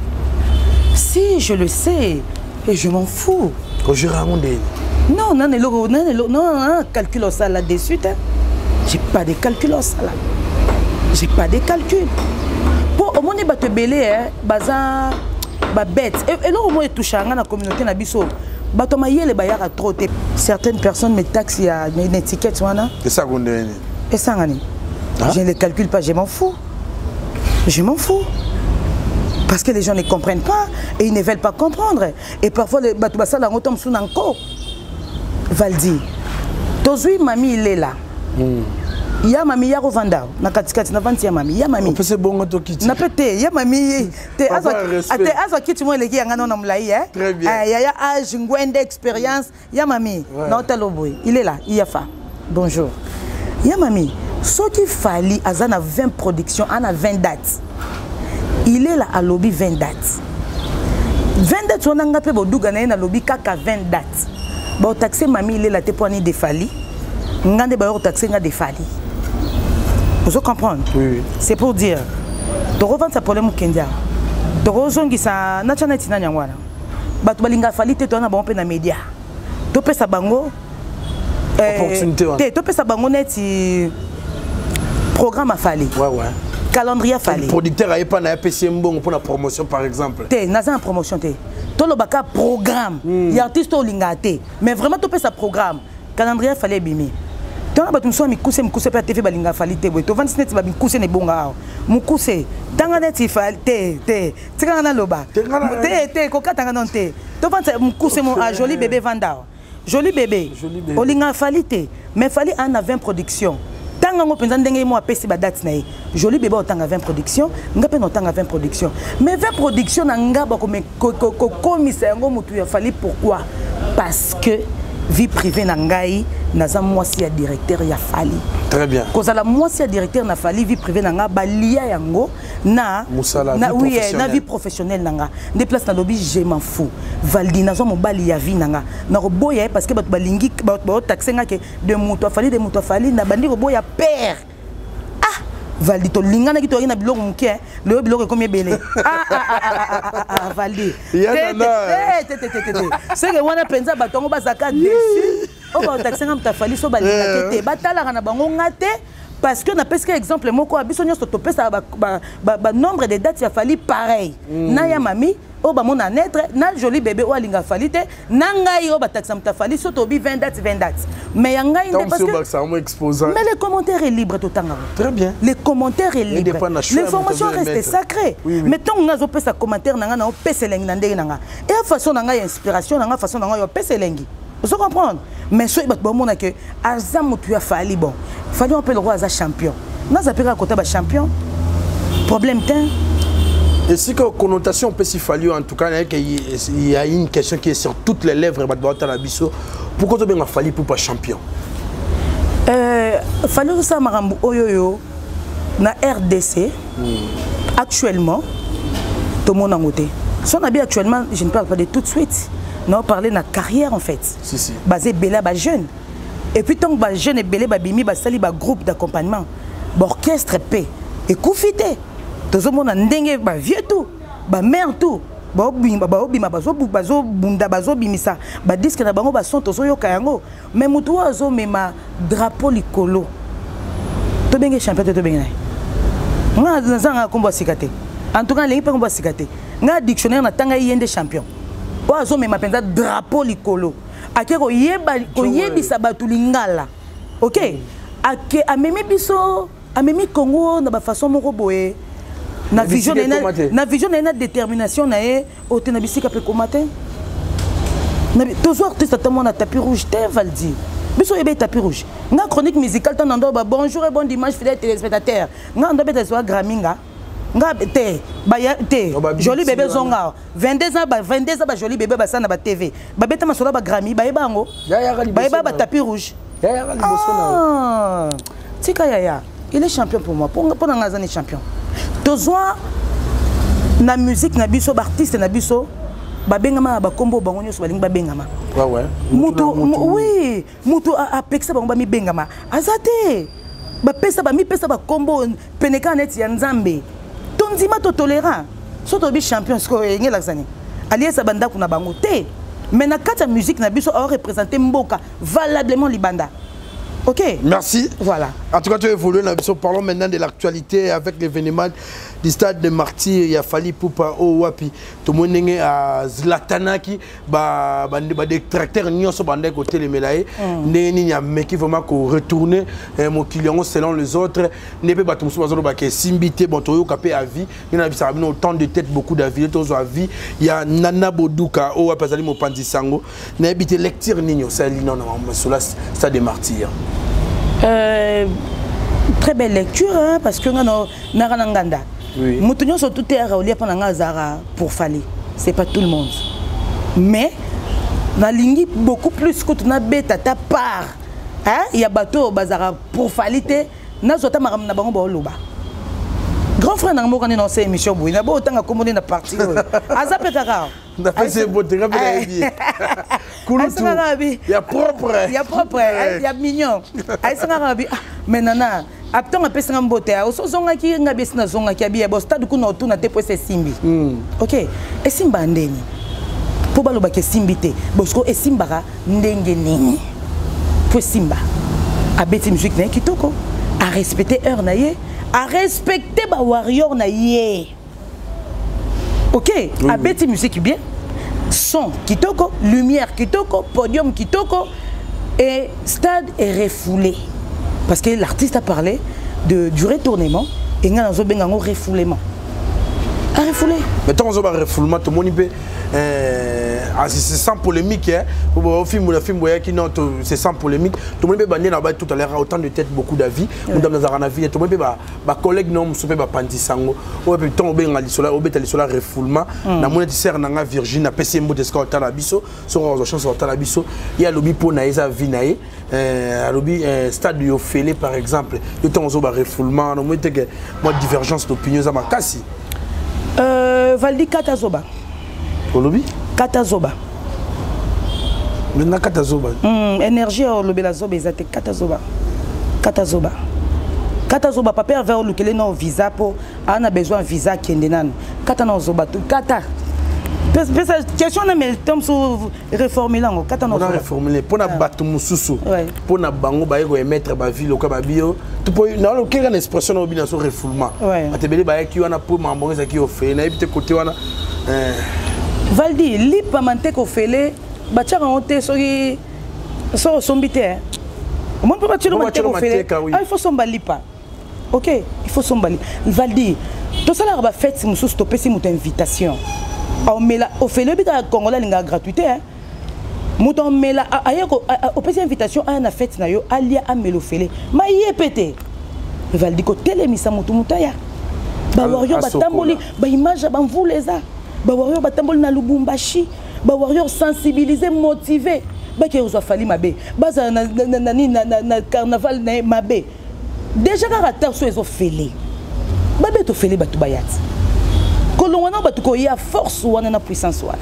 Si je le sais et je m'en fous. Quand je raconte non non non non non calcul ça là-dessus. J'ai pas de calcul ça là. J'ai pas de calcul. Pour au moins baté belé hein baza ba bête et là au moins touche à la communauté na biso. Batoma yele bayaka trop te. Certaines personnes me taxent à une étiquette wana. Et ça qu'on est. Et ça ngani. Je ne les calcule pas, je m'en fous. Je m'en fous. Parce que les gens ne comprennent pas et ils ne veulent pas comprendre. Et parfois les batubasa la ngotom sou nanko. Valdi. Tozui mami il est là. Il y a mamie ya rovanda na katikati na vingt ya mamie ya mamie. On peut bon to kiti. Na pété ya mamie te azo ate azo kiti mo leki yanga na mlai hein. Très bien. Ah ya ya âge ngwende expérience ya mamie. Na taloboy. Il est là, il y a fa. Bonjour. Ya mamie, ce qui fallait azana vingt productions, ana vingt dates. Il est là à lobby vingt dates. vingt dates on nga pe boduga na na lobby kaka vingt dates. Ba taxer mamie il est là te poani de fali. Ngande ba taxer nga de fali. Vous comprenez? Oui. C'est pour dire, de revendre sa problème au Kenya. De revendre sa nationalité na nyangwana. Batu balinga falite to na bon pe na média. To pe sa bango opportunité. Te to pe sa bango neti programme a fallu. Ouais ouais. Calendrier a fallu. Le producteur a pas na P C M bon pour la promotion par exemple. Te na za promotion te. To lo baka programme. Y artiste o linga te. Mais vraiment to pe sa programme. Calendrier a fallu bimi. Tanga batu mso mi kuse mkuse pa T V balinga falite boy to vingt net ba mkuse ne bonga mukuse tanga net falite te tika na loba te te ko katanga non te to vingt mkuse mo a joli bébé vanda joli bébé olinga falite mais fali ana vingt production tanga ngo penza ndenge mo apesi ba date na joli bébé otanga vingt production ngape no tanga vingt production mais vingt production na ngaba ko ko komisa ngo mutu ya fali pourquoi parce que vie privée na ngai naza mwasi ya directeur ya fali. Très bien. Cause la mwasi ya directeur na fali vie privée na nga balia yango na Moussala, na vie oui professionnelle. na vie professionnelle nanga. Des places na lobby je m'en fous. Valdi nazo mo bali ya vie nanga. Na roboya parce que bato balingi bato taxer nga ke de muto fali de muto fali na bandi roboya père. Ah Valdi to lingana ki to na biloko muke le biloko comme belé ah ah ah ah Valdi c'est que wana penza batongo basaka dessus o ba taxinga mtafali so balinga te batala na bango ngate parce que na pesque exemple moko abiso nyoso to pesa ba ba nombre de dates ya fali pareil na ya mami o ba mona naître na joli bébé o alinga fali te na ngai o ba taxa mtafali so to bi vingt dates vingt dates mais ya ngai ndé parce que mais les commentaires est libre tout temps très bien les commentaires est libre l'information reste sacrée mais tant nga zo pesa commentaire na nga na o pesa lengi na ndenge na nga et la façon na nga inspiration na nga façon na nga yo pesa lengi vous comprenez mais so ba ba mona que azam tu a fali bon fali on peut le roi za champion na za peka côté ba champion problème ten. Et si que connotation peut s'y falloir en tout cas il y a une question qui est sur toutes les lèvres pourquoi tu as fallu pour pas champion euh fallu ça marambu oyoyo na R D C actuellement tout le monde en côté son habit actuellement je ne parle pas de tout de suite non parler de la carrière en fait si, si. basé bela ba jeune et puis tant que ba jeune et belé ba bimi ba sali ba groupe d'accompagnement ba orchestre P et koufité tout le monde ndenge ba vieux tout ba mère tout ba obima ba obima bazo bazo bunda bazo bimisa ba disque na bango ba son to so yoka yango mais mutu azo mema drapeau likolo to benge champion to benge nga nzanga kombo sikate en tout cas les pas kombo sikate nga dictionnaire na tanga yende champion o azo mema penza drapeau likolo akeko yeba ko yebisa batu lingala OK ake amemi biso amemi Congo na ba façon moko boye na vision na vision na détermination na e o te na bisika pe commater na toujours artiste tellement na tapis rouge te Valdi biso ebe tapis rouge nga chronique musicale tan ndo ba bonjour et bon dimanche fidèles téléspectateurs nga ndo beta so graminga nga te ba ya te joli bébé zonga vingt-deux ans ba vingt-deux ans ba joli bébé ba sana ba T V ba beta masola ba Grammy ba yeba ngo ba yeba ba tapis rouge ya ya liboso na tika ya ya il est champion pour moi pour pour nga zani champion tozoa na musique na biso ba artiste na biso ba bengama ba kombo bango nyoso balingi ba bengama ouais ouais mutu oui mutu a peksa bango ba mi bengama azate ba pesa ba mi pesa ba kombo peneka net ya nzambe tonzima to tolérant soto bi champion sko ngela zani aliesa banda kuna bango te mais na kata musique na biso a représenter mboka valablement libanda. Ok. Merci. Voilà. En tout cas, tu as évolué. Parlons maintenant de l'actualité avec l'événement du stade de Martyrs. Il a fallu pour pas au wapi. Tout le monde est à Zlatanaki. Bah, bah, des tracteurs n'y sont pas des côtés les médailles. Né n'y a mais qui vraiment qu'on retourne. Mon client selon les autres. N'est pas tout le monde qui est simbité. Bon, tu as capé à vie. Il y a autant de têtes, beaucoup d'avis. Tu as vie. Il y a Nana Boduka. Oh, après ça, il m'a pas dit sango. N'est pas lecture n'y a c'est non non sur la stade de Martyrs. Euh, très belle lecture hein, parce que nous avons Nganda. Nous sommes tout pour Fali. Ce n'est pas tout le monde. Mais nous avons beaucoup plus que nous avons ta part. Il y a bateau pour Fali. Nous avons grand frère n'a pas dans cette émission. Il n'a pas autant à commander la partie. Azapé Kaka. On a fait ces beaux trucs. Il y a propre. Il y a propre. Il y a mignon. Mais nana, après on a fait ça en beauté. Au zonga qui n'a pas na zonga qui a bien. Bon stade qu'on a tout na te pour ces simbi. Ok. Et simba ndeni. Pour baloba ke simbité. Bosko et simbara ndenge nini. Pour simba. A beti musique na kitoko. A respecter heure na ye. À respecter ba warrior na yé. OK, oui, à bête musique bien. Son kitoko, lumière kitoko, podium kitoko et stade est refoulé. Parce que l'artiste a parlé de du retournement et nga nazo benga ngo refoulement. À refouler. Mais tant on va refoulement tout le monde peut euh c'est sans polémique hein. Au film le film qui non c'est sans polémique. Tout le monde peut banner là-bas tout à l'heure autant de têtes beaucoup d'avis. Nous dans un avis tout le monde peut ba collègue non se peut ba pandisango. Ou peut tant benga lisola au betali sola refoulement. Na mon ser na Virgin na P C M de Scott na biso sur aux chances sur na biso. Il y a lobby pour na eza vinae euh lobby stade yo félé par exemple. Le temps on ba refoulement no moi que moi divergence d'opinion za makasi. Euh, Valdi Katazoba. Au lobby Katazoba. Maintenant Katazoba. Hum, énergie au lobby la zoba, ils étaient Katazoba. Katazoba. Kata zoba papier vers le kele no visa pour on a besoin visa kendenan. Kata no zoba tout kata. Question na mais tom so réformer là kata no. On a réformer pour na batu mususu. Pour na bango ba ego mettre ba ville ka ba bio. Tu peux na le quelle expression na obina so refoulement. Atebele ba ki wana pour mambongo za ki ofé na ibite côté wana euh Valdi li pa mante ko fele ba tchara honte so ki so sombité. On peut pas tirer mante ko fele. Ah il faut sombali pas. Ok, il faut sombali. Valdi tout ça là ba fête mususu stopper si muta invitation. On met là au fele bi ka congolais linga gratuité hein. Mouton met là ayeko au petit invitation à na fête na yo alia amelo fele. Ma yepete. Valdi ko telemisa mutu mutaya. Ba wario ba tamboli ba image ba mvuleza. Ba warrior batamboli na Lubumbashi, ba warrior sensibiliser, motiver, ba ki ozo fali mabe, ba za na na na na carnaval na mabe. Déjà caractère so ezo fele. Ba be to fele batu bayat. Kolongwana batu ko ya force wana na puissance wana.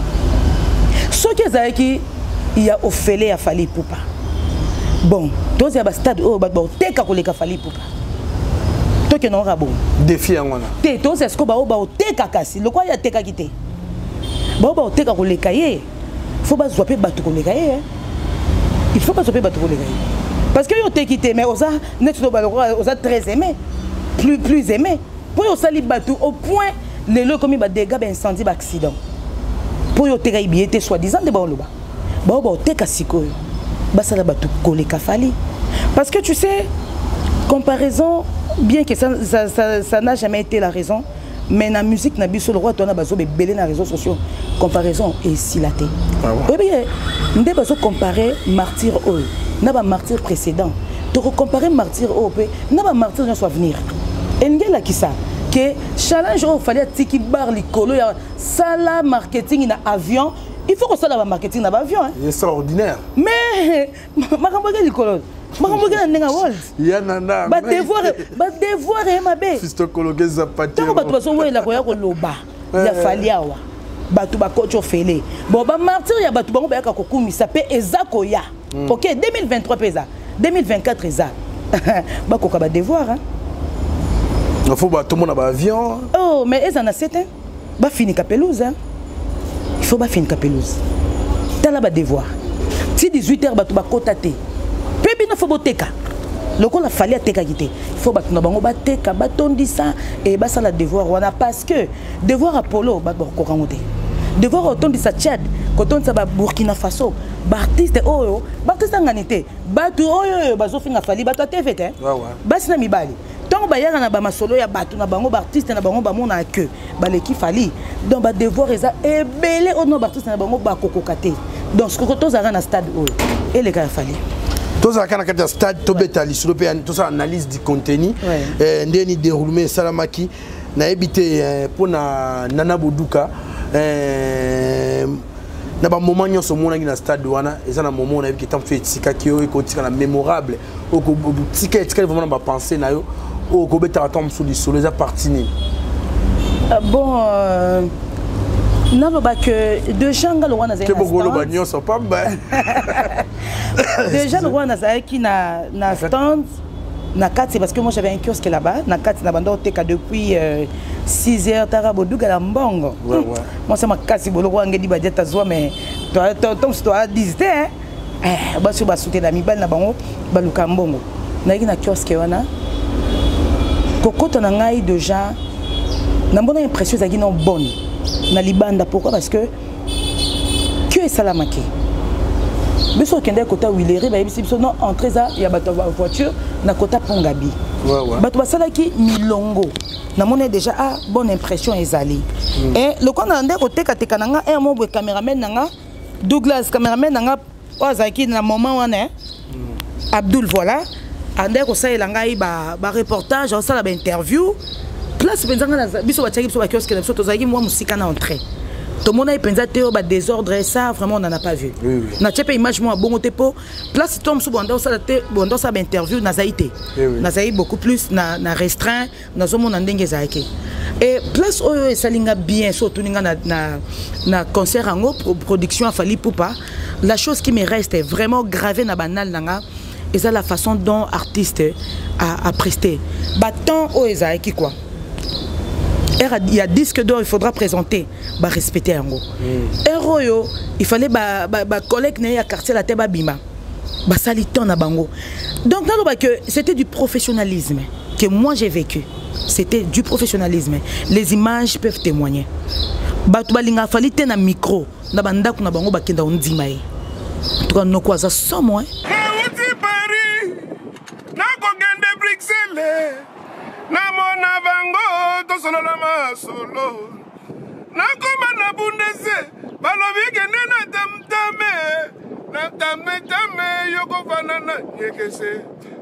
So ki ezaki ya ofele ya fali pupa. Bon, tozi ya ba stade o ba teka koleka fali pupa. Que non rabo défi en wana te to c'est ce que ba o ba o teka kasi le quoi ya teka kité ba o ba o teka ko le kaye faut pas zoper batu ko le kaye il faut pas zoper batu ko le kaye parce que yo te kité mais osa net to ba le osa très aimé plus plus aimé pour yo sali batu au point les le comme ba dégâts ba incendie ba accident pour yo teka ibiété soi-disant de ba lo ba ba o ba o teka siko ba sala batu ko le kafali parce que tu sais comparaison. Bien que ça ça ça, ça n'a jamais été la raison, mais la musique n'a biso le roi toi na bazo be belé na réseaux sociaux comparaison et silaté. Oui bien, ndé bazo comparer martyr o na ba martyr précédent. Tu comparer martyr o pe na ba martyr dans son avenir. Engela qui ça que challenge o fallait tiki bar likolo ya sala marketing na avion, il faut que ça la marketing na ba avion hein. Extraordinaire. Mais ma kamboga likolo Makamboga nenga world. Ya nana. Ba devoir ba devoir e mabe. Fisto kologe zapati. Tango batu baso wela ko ya ko loba. Ya faliawa. Batu ba kocho fele. Bon ba martyr ya batu bango ba ya ko kumisa pe ezako ya. OK, deux mille vingt-trois pesa. deux mille vingt-quatre eza. Ba ko ka ba devoir hein. Il faut ba tout monde ba avion. Oh, mais eza na sept hein. Ba fini ka pelouse hein. Il faut ba fini ka pelouse. Tala ba devoir. Si dix-huit heures batu ba kotate. Pepi no faut boteka. Le qu'on a fallu teka kité. Il faut battre bango bateka batondisa et basa la devoir wana parce que devoir Apollo ba ko kangote. Devoir otondisa Tchad, kotonsa ba Burkina Faso, ba artiste oyo, ba artiste nganité, batu oyo bazo finga fali batu T V T hein. Ouais ouais. Basi na mibali. Tant ba yaka na ba masolo ya batu na bango ba artiste na bango ba mona que ba leki fali. Donc ba devoir eza ebele ono ba artiste na bango ba kokokate. Donc ce que toza na stade oyo et les gars fali. Tout ça, quand on a stade, tout ça, analyse du contenu, ndeni déroulement salamaki, na ebité pour na Nana Boudouka, na ba moment nyo so mona na stade wana, et ça na moment on a vu que tant fait tika ki o ko tika na mémorable, o ko tika tika vraiment ba penser na yo, o ko beta atom sous les sous les parties. Bon non, que de gens le roi n'a pas déjà le roi n'a qui n'a n'a stand na quatre parce que moi j'avais un kiosque là-bas na quatre na bando teka depuis six heures tara boduga la mbongo moi ça m'a cassé le roi ngedi ba dieta zo mais toi toi toi dix hein eh ba sur ba souter la mibal na bango ba luka mbongo na na kiosque wana kokota na ngai de gens na bonne impression ça qui non bonne na libanda pourquoi parce que que est salamake biso kende kota wilere ba biso biso non entrée ça ya bato voiture na kota pongabi ouais ouais bato basalaki milongo na mona déjà ah bonne impression ezali mm. Et le qu'on a ndé côté kateka nanga un mot cameraman nanga Douglas cameraman nanga ozaki na moment wana mm. Abdul voilà andé ko ça elanga ba ba reportage ça la ba interview place penzanga na biso bataki biso ba kiosque na biso tozaki moi musika na entrée tout le monde a pensé que le désordre et ça vraiment on n'en a pas vu. Oui, oui. Na tchepe image moi bon tepo place tom sous bon ça bon ça interview na zaité. Na zaï beaucoup plus na na restreint na zomo na ndenge zaïké. Et place oyo esalinga bien surtout ninga na na na concert en production a fallu poupa. La chose qui me reste est vraiment gravée na banal nanga et ça la façon dont artiste a, a presté. Battant au Eza qui quoi. Il y a disque d'or, il faudra présenter, bah respecter un gros. Héros, il fallait bah bah collègue né à quartier la teba bima, bah saliton na bango. Donc là bah que c'était du professionnalisme que moi j'ai vécu. C'était du professionnalisme. Les images peuvent témoigner. Bah tu balinga fallait tenir un micro, na banda kuna bango bah kenda on dit maï. En tout cas nos quoi ça somme moi. Paris, na kogende Bruxelles. Namona bango to solo la masolo nakoma na bundese balobi kende na tamtame na tame tame yoko fanana yekese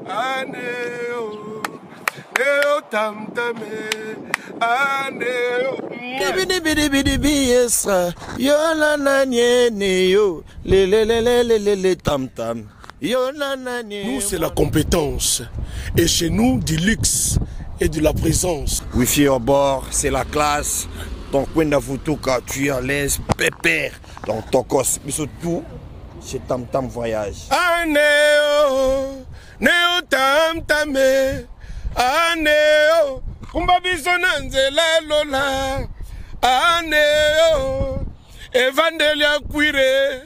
aneo neo tamtame aneo bidi bidi bidi biesra yo la na nyene yo le le le le le le tam tam yo la na nyene. Nous c'est la compétence et chez nous du luxe et de la présence. Wifi au bord, c'est la classe. Ton coin de photo quand tu es à l'aise, pépère. Donc ton cos, mais surtout, c'est Tam Tam Voyage. Aneo, neo tam tame, aneo, kumba bisona nzela lola, aneo, evandelia cuire,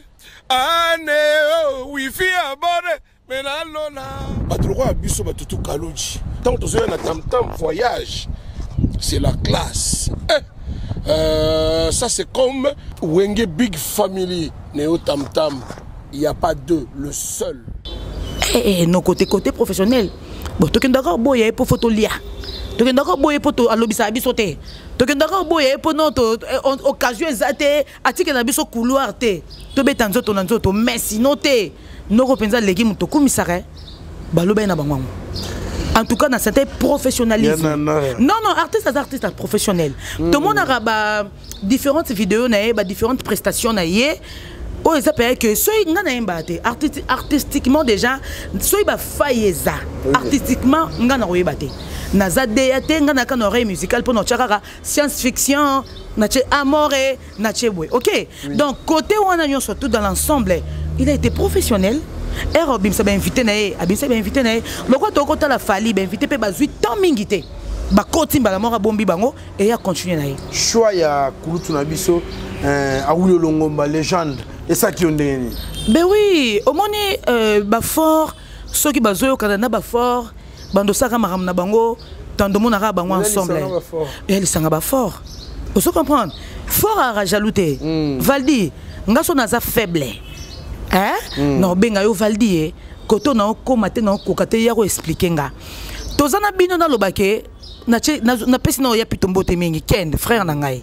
aneo, wifi à bord, mais la lola. Batroua biso batutu kaloji. Tant que un Tam Tam Voyage, c'est la classe. Eh, euh, ça c'est comme Wenge Big Family, Néo Tam Tam. Il n'y a pas deux, le seul. Eh, eh, non côté côté professionnel. Bon, tu es d'accord, boy, pour photo lia. Tu es d'accord, boy, pour to alobisa bisoté. Tu es d'accord, boy, pour notre occasion exate, attique na biso couloir te. Tu es tanzo ton anzo to, mais sinon te, no repenza legi muto komisare, baloba na bangwango. En tout cas, dans certains professionnalisme. Non, non, artiste, artiste, professionnel. Mm. Tout le monde a différentes vidéos, différentes prestations. Oh, ça peut que soit artistiquement déjà, soit il failli artistiquement, on a eu battu. Naza déaté, on a une oreille musicale pour notre science-fiction, notre amour, notre boy. Ok. Donc côté où on a surtout dans l'ensemble, il a été professionnel. Et Robin s'est invité naé, Abin s'est invité naé. Le quoi to kota la fali, ben invité pe bazui tant mingité. Ba koti ba la mora bombi bango et a continué naé. Choix ya kulutu na biso euh Awilo Longomba légende et ça qui on ndeni. Ben oui, au moni euh ba fort, ceux qui bazoyo kana ba fort, bando saka maram na bango, tando mona ra bango ensemble. Et les sanga ba fort. Vous comprendre? Fort à rajalouter. Valdi, ngaso naza faible. Hein? Mm. Non, benga yo valdi koto na ko maté na ko kate ya ko expliquer nga. Tozana bino na lobake na che na pesi na ya pitombo te mingi Ken frère na ngai.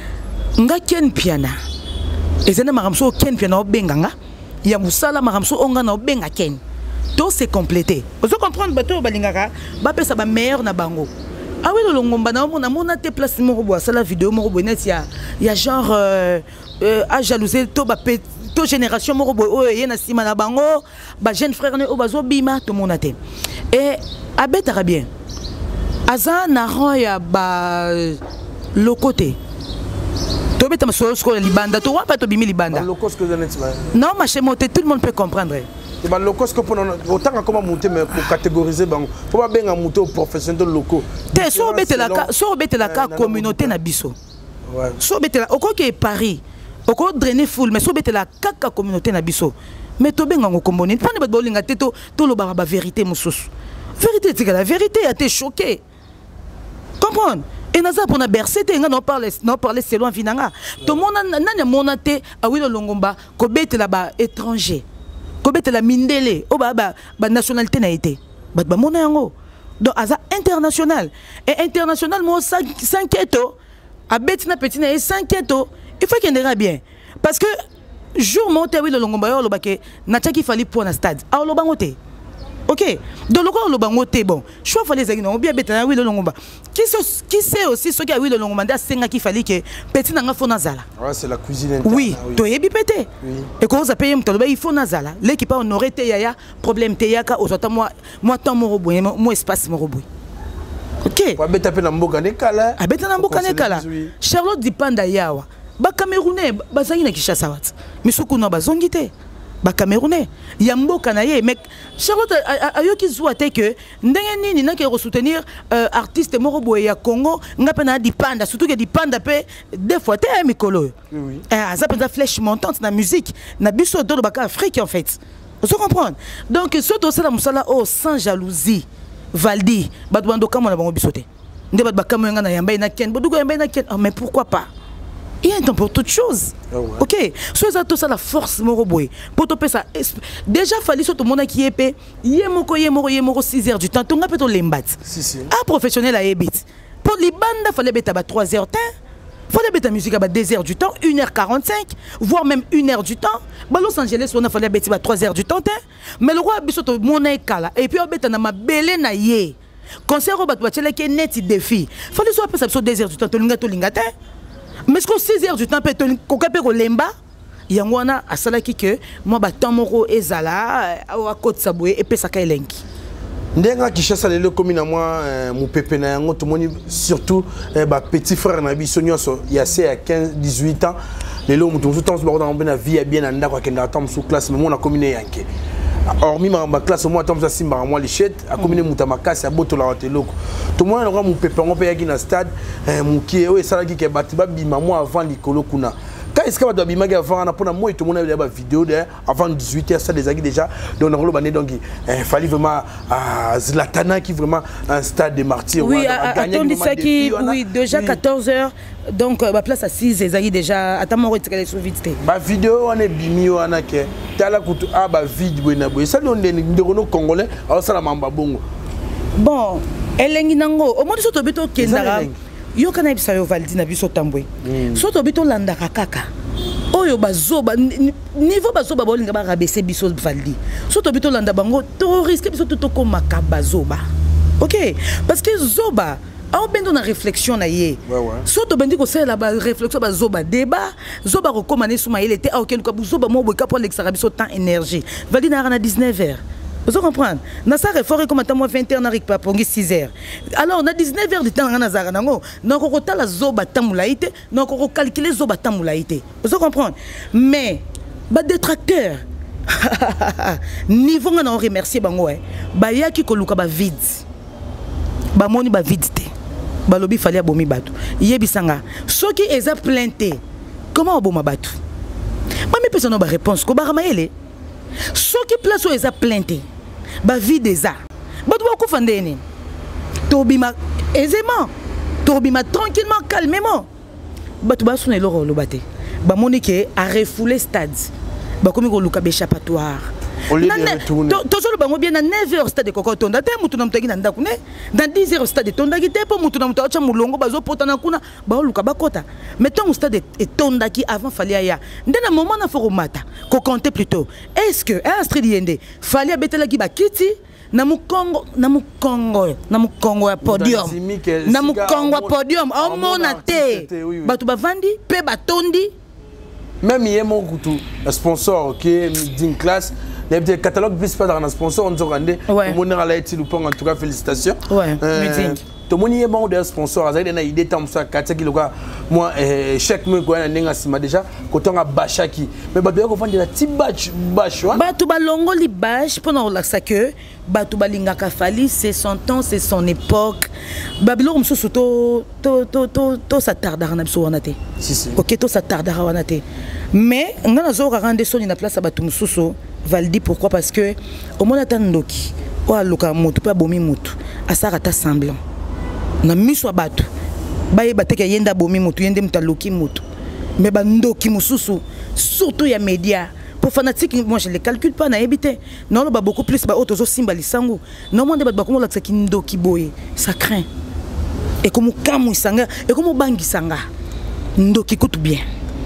Nga Ken piana. Ezena maramso Ken piana benga nga. Ya musala maramso onga na benga Ken. To se compléter. Vous comprendre bato balingaka ba pesa ba meilleur na bango. Ah oui, le Longomba na mona mona te place mo robo ça la vidéo mo robo net ya ya genre euh, euh, à jalouser to ba génération morobo oye na sima na bango ba jeune frère ne obazo bima to monate et abetara bien aza na roya ba le côté to beta maso sko libanda to wa pas to bimi libanda locos que non ma chez monter tout le monde peut comprendre et ba locos que pour autant comment monter mais pour catégoriser bango faut pas bien monter au professionnel locaux te so betela ka so betela ka communauté na biso ouais so betela okoke Paris. Oko drainer foule mais sobete la kaka communauté na biso mais to benga ngokomboni pone ba bolinga te to to lo ba vérité mususu vérité c'est la vérité a été choqué comprendre et naza pour na bercer te nga no parler no parler selon vinanga to mona nanya monate Awilo Longomba ko bete la ba étranger ko bete la mindele o ba ba nationalité na été ba ba mona yango donc aza international et international mo s'inquiète a bete na petit na s'inquiète. Il faut qu'il y ait bien. Parce que, jour monté, oui, le Longomba, le baquet, n'a pas qu'il fallait pour un stade. Alors, le bangoté. Ok. Donc, le bangoté, bon. Je crois qu'il fallait que bien bête, oui, le Longomba. Qui sait aussi ce qu'il y a, oui, le Longomba, c'est qu'il fallait que petit n'a pas nazala. Ouais, c'est la cuisine interne. Oui, tu es bipété. Et quand on a payé, il faut nazala. L'équipe on aurait été, il y a problème, il y a aux autres, moi, moi, tant mon robot, moi, espace, mon robot. Ok. Charlotte dit Panda Yawa. Ba Camerounais bazangi na Kinshasa wat. Misuku na bazongi te. ba Camerounais yambo kanaye mais Charlotte ayoki zouate que ndenge nini na ke soutenir artiste moko boye ya Congo ngapa na di panda surtout que di panda pe des fois té mikolo oui ah ça peut flèche montante na musique na biso do baka Afrique en fait vous comprenez donc surtout ça la musala oh sans jalousie Valdi badwando kama na bango bisoté nde bad bakamo nga na yamba na ken bodugo yamba na ken mais pourquoi pas. Il y a un temps pour toute chose. Oh ouais. Ok. Soit ça, tout ça, la force, moroboy. Pour topper ça. Déjà, il fallait que tout le monde qui est payé. Yemoko, yemoko, yemoko, six heures du temps. Tu as peut-être l'embat. Si, si. Ah, professionnel à Ebit. Pour les bandes, il fallait mettre à trois heures de temps. Il fallait mettre la musique à deux heures du temps, une heure quarante-cinq, voire même une heure du temps. Bah, Los Angeles, on a fallu mettre à trois heures du temps. Mais le roi a besoin de mon écala. Et puis, on a besoin de ma belle naïe. Concert au batouachel qui est net défi. Il fallait soit passer à deux heures du temps. Tu l'as tu mais ce que six heures du temps peut être qu'on lemba yangwana asala ki que moi ba tamoro ezala a côte saboué et pesa ka elenki ndenga ki chassa le comme na moi mon pépé na yango tout moni surtout ba petit frère na biso nyonso ya c'est à quinze dix-huit ans lelo mutu tout temps ba dans na vie bien anda kwa kenda tam sous classe mais moi na commune yanke hormis ma classe moi tam ça simba moi les chètes a commune muta makasi a boto la hoteloko tout le monde mon pépé on peut y na stade mon qui est ça qui est batiba bima moi avant l'icolo kuna quand est-ce que va bima avant na pona moi tout le monde avait la vidéo de avant dix-huit heures ça des agues déjà donc on a donc il fallait vraiment à Zlatana qui vraiment un stade de martyrs oui attendez ça qui oui déjà quatorze heures donc ma place à six les agues déjà attends moi retirer sur vite ma vidéo on est bimi on a que tala kutu ah ba vidéo na boy ça on est nderono congolais alors ça la mamba bongo bon elengi nango au moins soto bito kendara yo kana bisa yo Valdi na biso tambwe soto bito landa kaka oyo bazoba niveau bazoba bolinga ba rabaisser biso Valdi soto bito landa bango to risque biso to ko makaba zoba OK parce que zoba a bendo na réflexion na ye soto bendi ko sala ba réflexion ba zoba débat zoba ko komane suma il était auquel ko zoba mo boka pour l'extra biso temps énergie Valdi na na dix-neuf heures. Vous comprenez? Dans sa réforme, comme à vingt heures, on a pour six heures. Alors, on a dix-neuf heures de temps, on a Zaranango. Donc, on a la zoba tamoulaïté, donc on a calculé zoba tamoulaïté. Vous comprenez? Mais, bah, détracteur, niveau, on a remercié Bango, bah, y a qui koluka ba vide. Bah, moni ba vide. Bah, lobby fallait abomi batu. Yé bisanga. Ceux qui est planté, comment aboma batu? Bah, mais personne n'a pas réponse. Ko baramaele. Ceux qui place où ils ont planté, bah vie des arts. Bah tu vas confondre. Tobima aisément, Tobima tranquillement, calmement. Bah tu vas sonner le rôle baté. Bah Monique a refoulé stade. Bah comme il y a échappatoire. Au lieu de retourner. Toujours le bango bien à neuf heures stade de Koko Tonda. T'es moutou nam tagi nanda kune. Dans dix heures stade de Tonda qui t'es pas moutou nam tacha moulongo bazo potana kuna. Bah luka bakota. Mettons au stade de Tonda qui avant fallait ya. Dans un moment na foromata. Ko compter plutôt. Est-ce que un Australien fallait betela qui ba kiti na mu Congo na mu Congo na mu Congo podium. Na mu Congo podium. Au monate. Bah tu ba vandi pe batondi. Même hier mon couteau sponsor qui d'une classe. Les catalogues plus pas dans un sponsor, on nous a rendu. Tout le monde a été le en tout cas félicitations. Ouais. Tout le monde est bon de sponsor. Vous avez une idée comme ça, quatre kilos moi chaque mois quoi n'enga sima déjà quand on a bachaki. Mais bah bien qu'on vend de la petite bâche bâche. Bah tout balongo li bâche pendant la ça que bah tout balinga kafali c'est son temps c'est son époque. Babylone mso to to to to to ça tardera na biso wanate. Si si. OK to ça tardera wanate. Mais on a zo rendre son na place à batu msuso. Valdi pourquoi parce que au moins atandoki o aluka mutu pa bomi mutu asarata semblant na miso abatu baye bateka yenda bomi mutu yende mutaloki mutu mais bandoki mususu surtout ya média pour fanatique moi je les calcule pas na ebité non lo ba beaucoup plus ba auto zo simba lisango non monde ba comme la tsaki ndoki boye ça craint et comme kamu sanga et comme bangi sanga ndoki kutu bien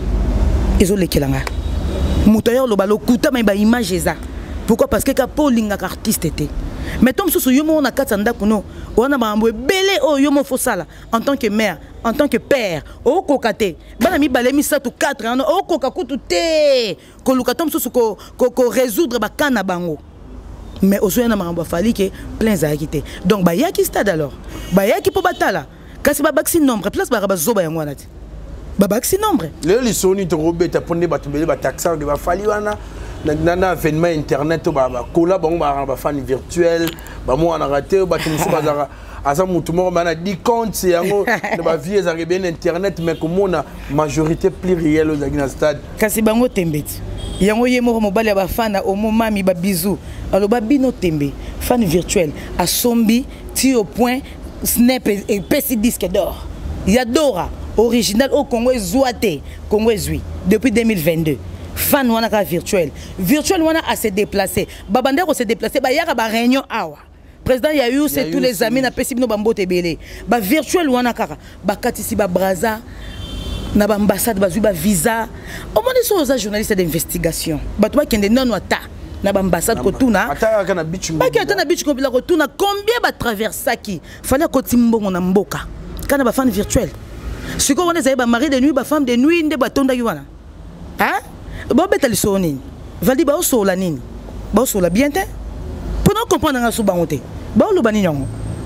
ezo lekelanga Moutailleur le balo kuta mais ba image ça. Pourquoi parce que kapo linga artiste était. Mais tom sous yomo on a katanda kuno. On a mambo belé o yomo fosala en tant que mère, en tant que père. O kokate. Bana mi balé mi satu quatre ans o kokakutu te. Ko lukatom sous ko ko résoudre ba kana bango. Mais aujourd'hui na mambo fali que plein za quitté. Donc ba yaki stade alors. Ba yaki po batala. Kasi ba baxi nombre place ba rabazoba yango anati. Babaxi nombre. Les lisoni te robé ta pondé ba tombé ba taxa de ba fali wana na événement internet ba kola bango ba fan virtuel ba mo na raté ba tumusu bazara asa mutu mo bana di compte yango de ba vie ezari bien internet mais comme na majorité plurielle aux na stade kasi bango tembeti yango yemo mobali ya ba fan au mami ba bisou alors ba bino tembe fan virtuel a sombi ti au point snap et pesi disque d'or yadora original au Congo zoate Congo zui depuis deux mille vingt-deux fan wana ka virtuel virtuel wana a se déplacer babande ko se déplacer ba yaka ba réunion awa président ya eu c'est tous les amis na pesi bino bambote belé ba virtuel wana kaka ba katisi ba braza na ba ambassade ba zui ba visa au moins so za journaliste d'investigation ba to ba kende non ata na ba ambassade ko tuna ata kana bichu ba kende na bichu ko bila ko tuna combien ba traverser qui fallait ko timbongo na mboka kana ba fan virtuel siko wana za ba mari de nuit ba femme de nuit nde ba tonda wana hein bon betali sonini vali ba osola nini ba osola bien te pour nous comprendre nga so bangote ba lo bani nyongo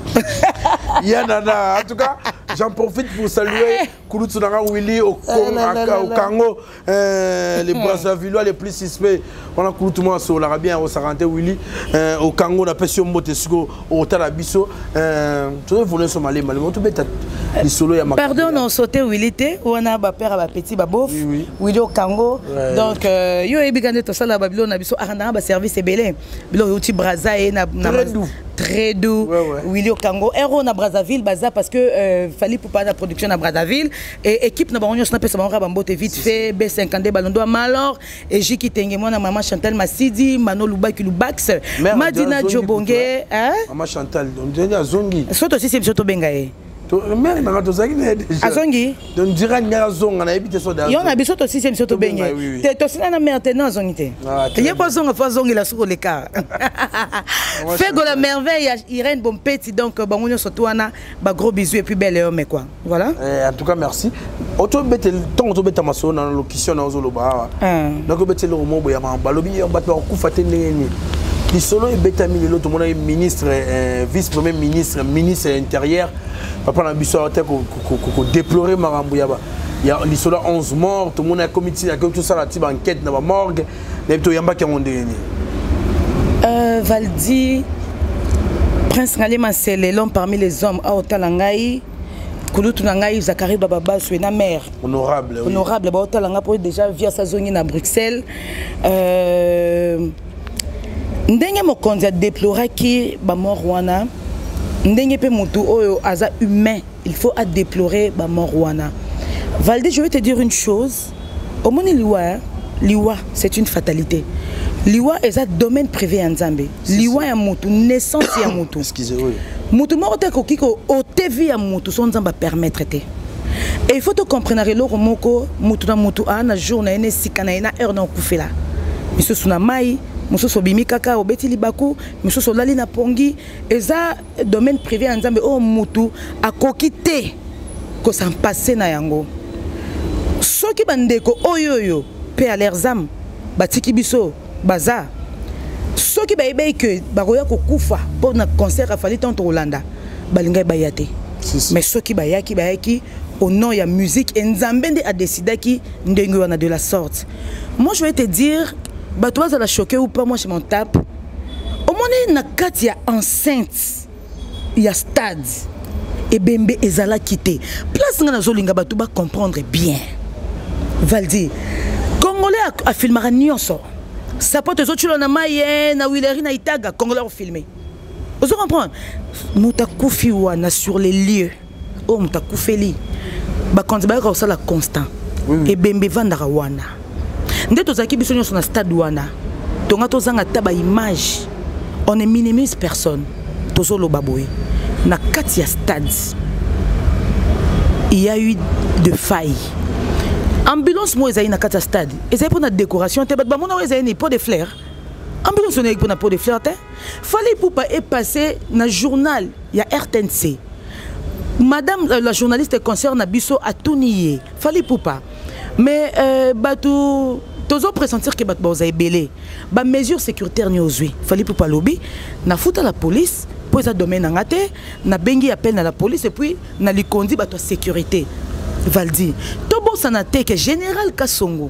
Yanana, en tout cas, j'en profite pour saluer Kouloutsonara Willy au Congo, les Brazzavillois les plus suspects. On a Kouloutouma sur l'Arabien, au Sarante Willy, au Congo, on a Pession Motesco, au Talabiso. Tu veux voler sur Malé, Malé, tu veux les solos. Pardon, on sauté Willy, on a un père à petit babouf, Willy au Congo. Donc, yo e bigane to sala Babylone na biso aranda ba service ebele. Bilo uti Brazza et na très doux. Willy au Congo, héros na Brazzaville, baza parce que euh, fallait pour pas la production na Brazzaville et équipe na banyo snapé ça va bambote vite fait B cinquante ballon d'or malor et Jiki Tengemo na maman Chantal Massidi, Mano Lubaki Lubax, Madina Djobonge, hein? Maman Chantal, on dirait Azongi. Surtout si c'est surtout Bengaé. Mais na to zaki na déjà. Azongi. Donc dira nga zonga na ebité so da. Yo na biso to si c'est surtout Bengaé. Te to sina na maintenant Azongi te. Il y a pas zonga fa zongi la sur le cas. Fait de la merveille Irène Bompeti donc bangonyo sotoana ba gros bisous et puis belle homme quoi. Voilà. En tout cas merci. Auto bete ton auto bete maso na location na ozoloba. Donc bete le romo boya ma balobi on batwa ku fatene ni. Li solo e beta mi l'autre mon ministre vice-premier ministre ministre intérieur papa na biso a ko ko déplorer marambo ya ba. Il y a li solo onze morts, tout le monde a comité a tout ça la type enquête na ba morgue. Les to yamba ki onde ni. Euh, Valdi, Prince Ngalema c'est l'homme parmi les hommes à Otalangaï, Kouloutunangaï, Zakari Bababa, c'est une mère. Honorable. Oui. Honorable, Otalanga pour déjà via sa zone à Bruxelles. Euh, Ndenge Mokonzi a déploré qui ba mort wana. Ndenge pe mutu oyo aza humain, il faut à déplorer ba mort wana. Valdi, je vais te dire une chose. Au monde liwa, liwa, c'est une fatalité. Liwa est un domaine privé en Zambie. Liwa est mutu, naissance est mutu. Excusez-moi. Mutu morote ko kiko o T V à mutu son Zamba permettre te. Et il faut te comprendre que l'oro moko mutu na mutu a na journée ne sikana na heure na okufela. Miso suna mai, miso so bimi kaka obeti libaku, miso so lali na pongi, eza domaine privé en Zambie o mutu a kokite ko s'en passer na yango. Soki bandeko oyoyo pe à leurs âmes batiki biso baza soki bayebi que baroya kokufa pour na concert a fallu tant Hollanda balinga bayate mais soki bayaki bayaki au nom ya musique Nzambe a décidé qui ndenge wana de la sorte. Moi je vais te dire bato za la choquer ou pas, moi je m'en tape au moins na kati ya enceinte ya stade et bembe ezala quitté place nga nazolinga bato ba comprendre bien. Valdi Congolais a filmé nyonso. Ça peut te dire na maye na Willeri na Itaga Congolais ont filmé. Vous comprenez? Moutakufi wana sur les lieux. Oh Moutakufeli. Ba konti ba ko sala constant. Et bembe vandara wana. Ndeto zaki biso nyonso na stade wana. Tonga to zanga taba image. On ne minimise personne. Tozo lo baboy. Na kati ya stade. Il y a eu de failles. Ambulance moi ezali na kata stade ezali pour na décoration te bat ba mona ezali ni pot de fleurs ambulance on est pour na pot de fleurs te fallait pour pas et passer na journal il y a R T N C madame euh, la journaliste concerne biso a tout nié fallait pour pas mais euh, batou tozo pressentir que bat ba ezali belé ba mesure sécuritaire ni ozui fallait pour pas lobby na futa la police pour ça domaine ngate na bengi appel na la police et puis na likondi bato sécurité Valdi, Tobo Sanate que général Kassongo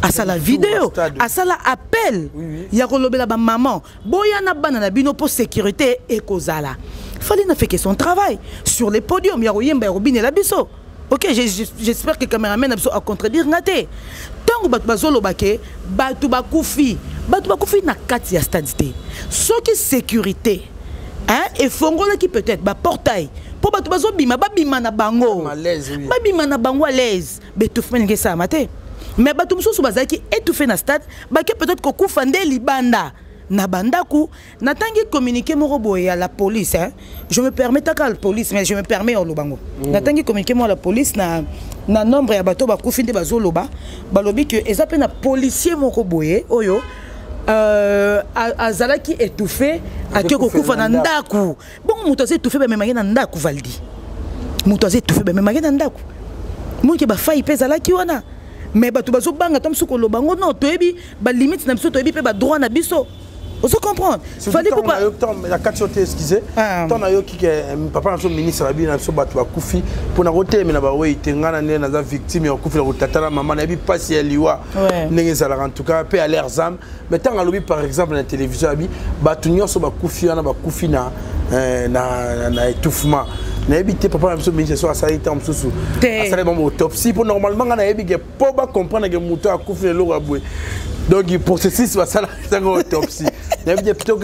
à ça la vidéo, à ça la appel. Il y a kolobela ba maman. Boya na bana na bino pour sécurité et kozala. Fallait na fait que son travail sur les podiums. Il y a royemba robine la biso. Ok, j'espère que le caméraman a contredire naté. Tant que bazolo bake, batu bakufi, batu bakufi na kati ya stadité. Ce qui sécurité, hein, et fongola qui peut-être ba portail. Pour batu bazo bima, ba bima na bango. Malaise, oui. Ba bima na bango à l'aise. Mais tout fait n'ke ça maté. Mais batu mso bazaki étouffé na stade, ba ke peut-être ko kufande libanda. Na bandaku, natangi communiquer mon robot à la police, hein. Je me permets ta la police, mais je me permets au Lubango. Mm. Natangi communiquer moi à la police na na nombre ya bato ba kufinde bazoloba, balobi que ezape na policier mon robot oyo euh azalaki étouffé ake ko kufa na ndaku. Bon muto ze étouffé ba memaki na ndaku valdi. Muto ze étouffé ba memaki na ndaku. Munki ba faille pesa la ki wana. Mais bato bazo banga tom suko lobango non toyebi ba limite na biso toyebi pe ba droit na biso. On se comprend. Fallait que pas. La quatre choses excusez. Tant na yo qui papa na so ministre abi na so batu ba kufi pour na rote mais na ba we itengana ne na za victime ya kufi la rotata la maman na bi pasi ya liwa. Ndenge ça en tout cas pe à leurs âmes. Mais tant na lobi par exemple na télévision abi batu nyonso ba kufi na ba kufi na na na étouffement. Na ebité papa na so ministre so asali tam susu. Asali bon autopsie pour normalement na ebi ke po ba comprendre que moto a kufi le lo abwe. Donc il processus va ça la autopsie. Bon,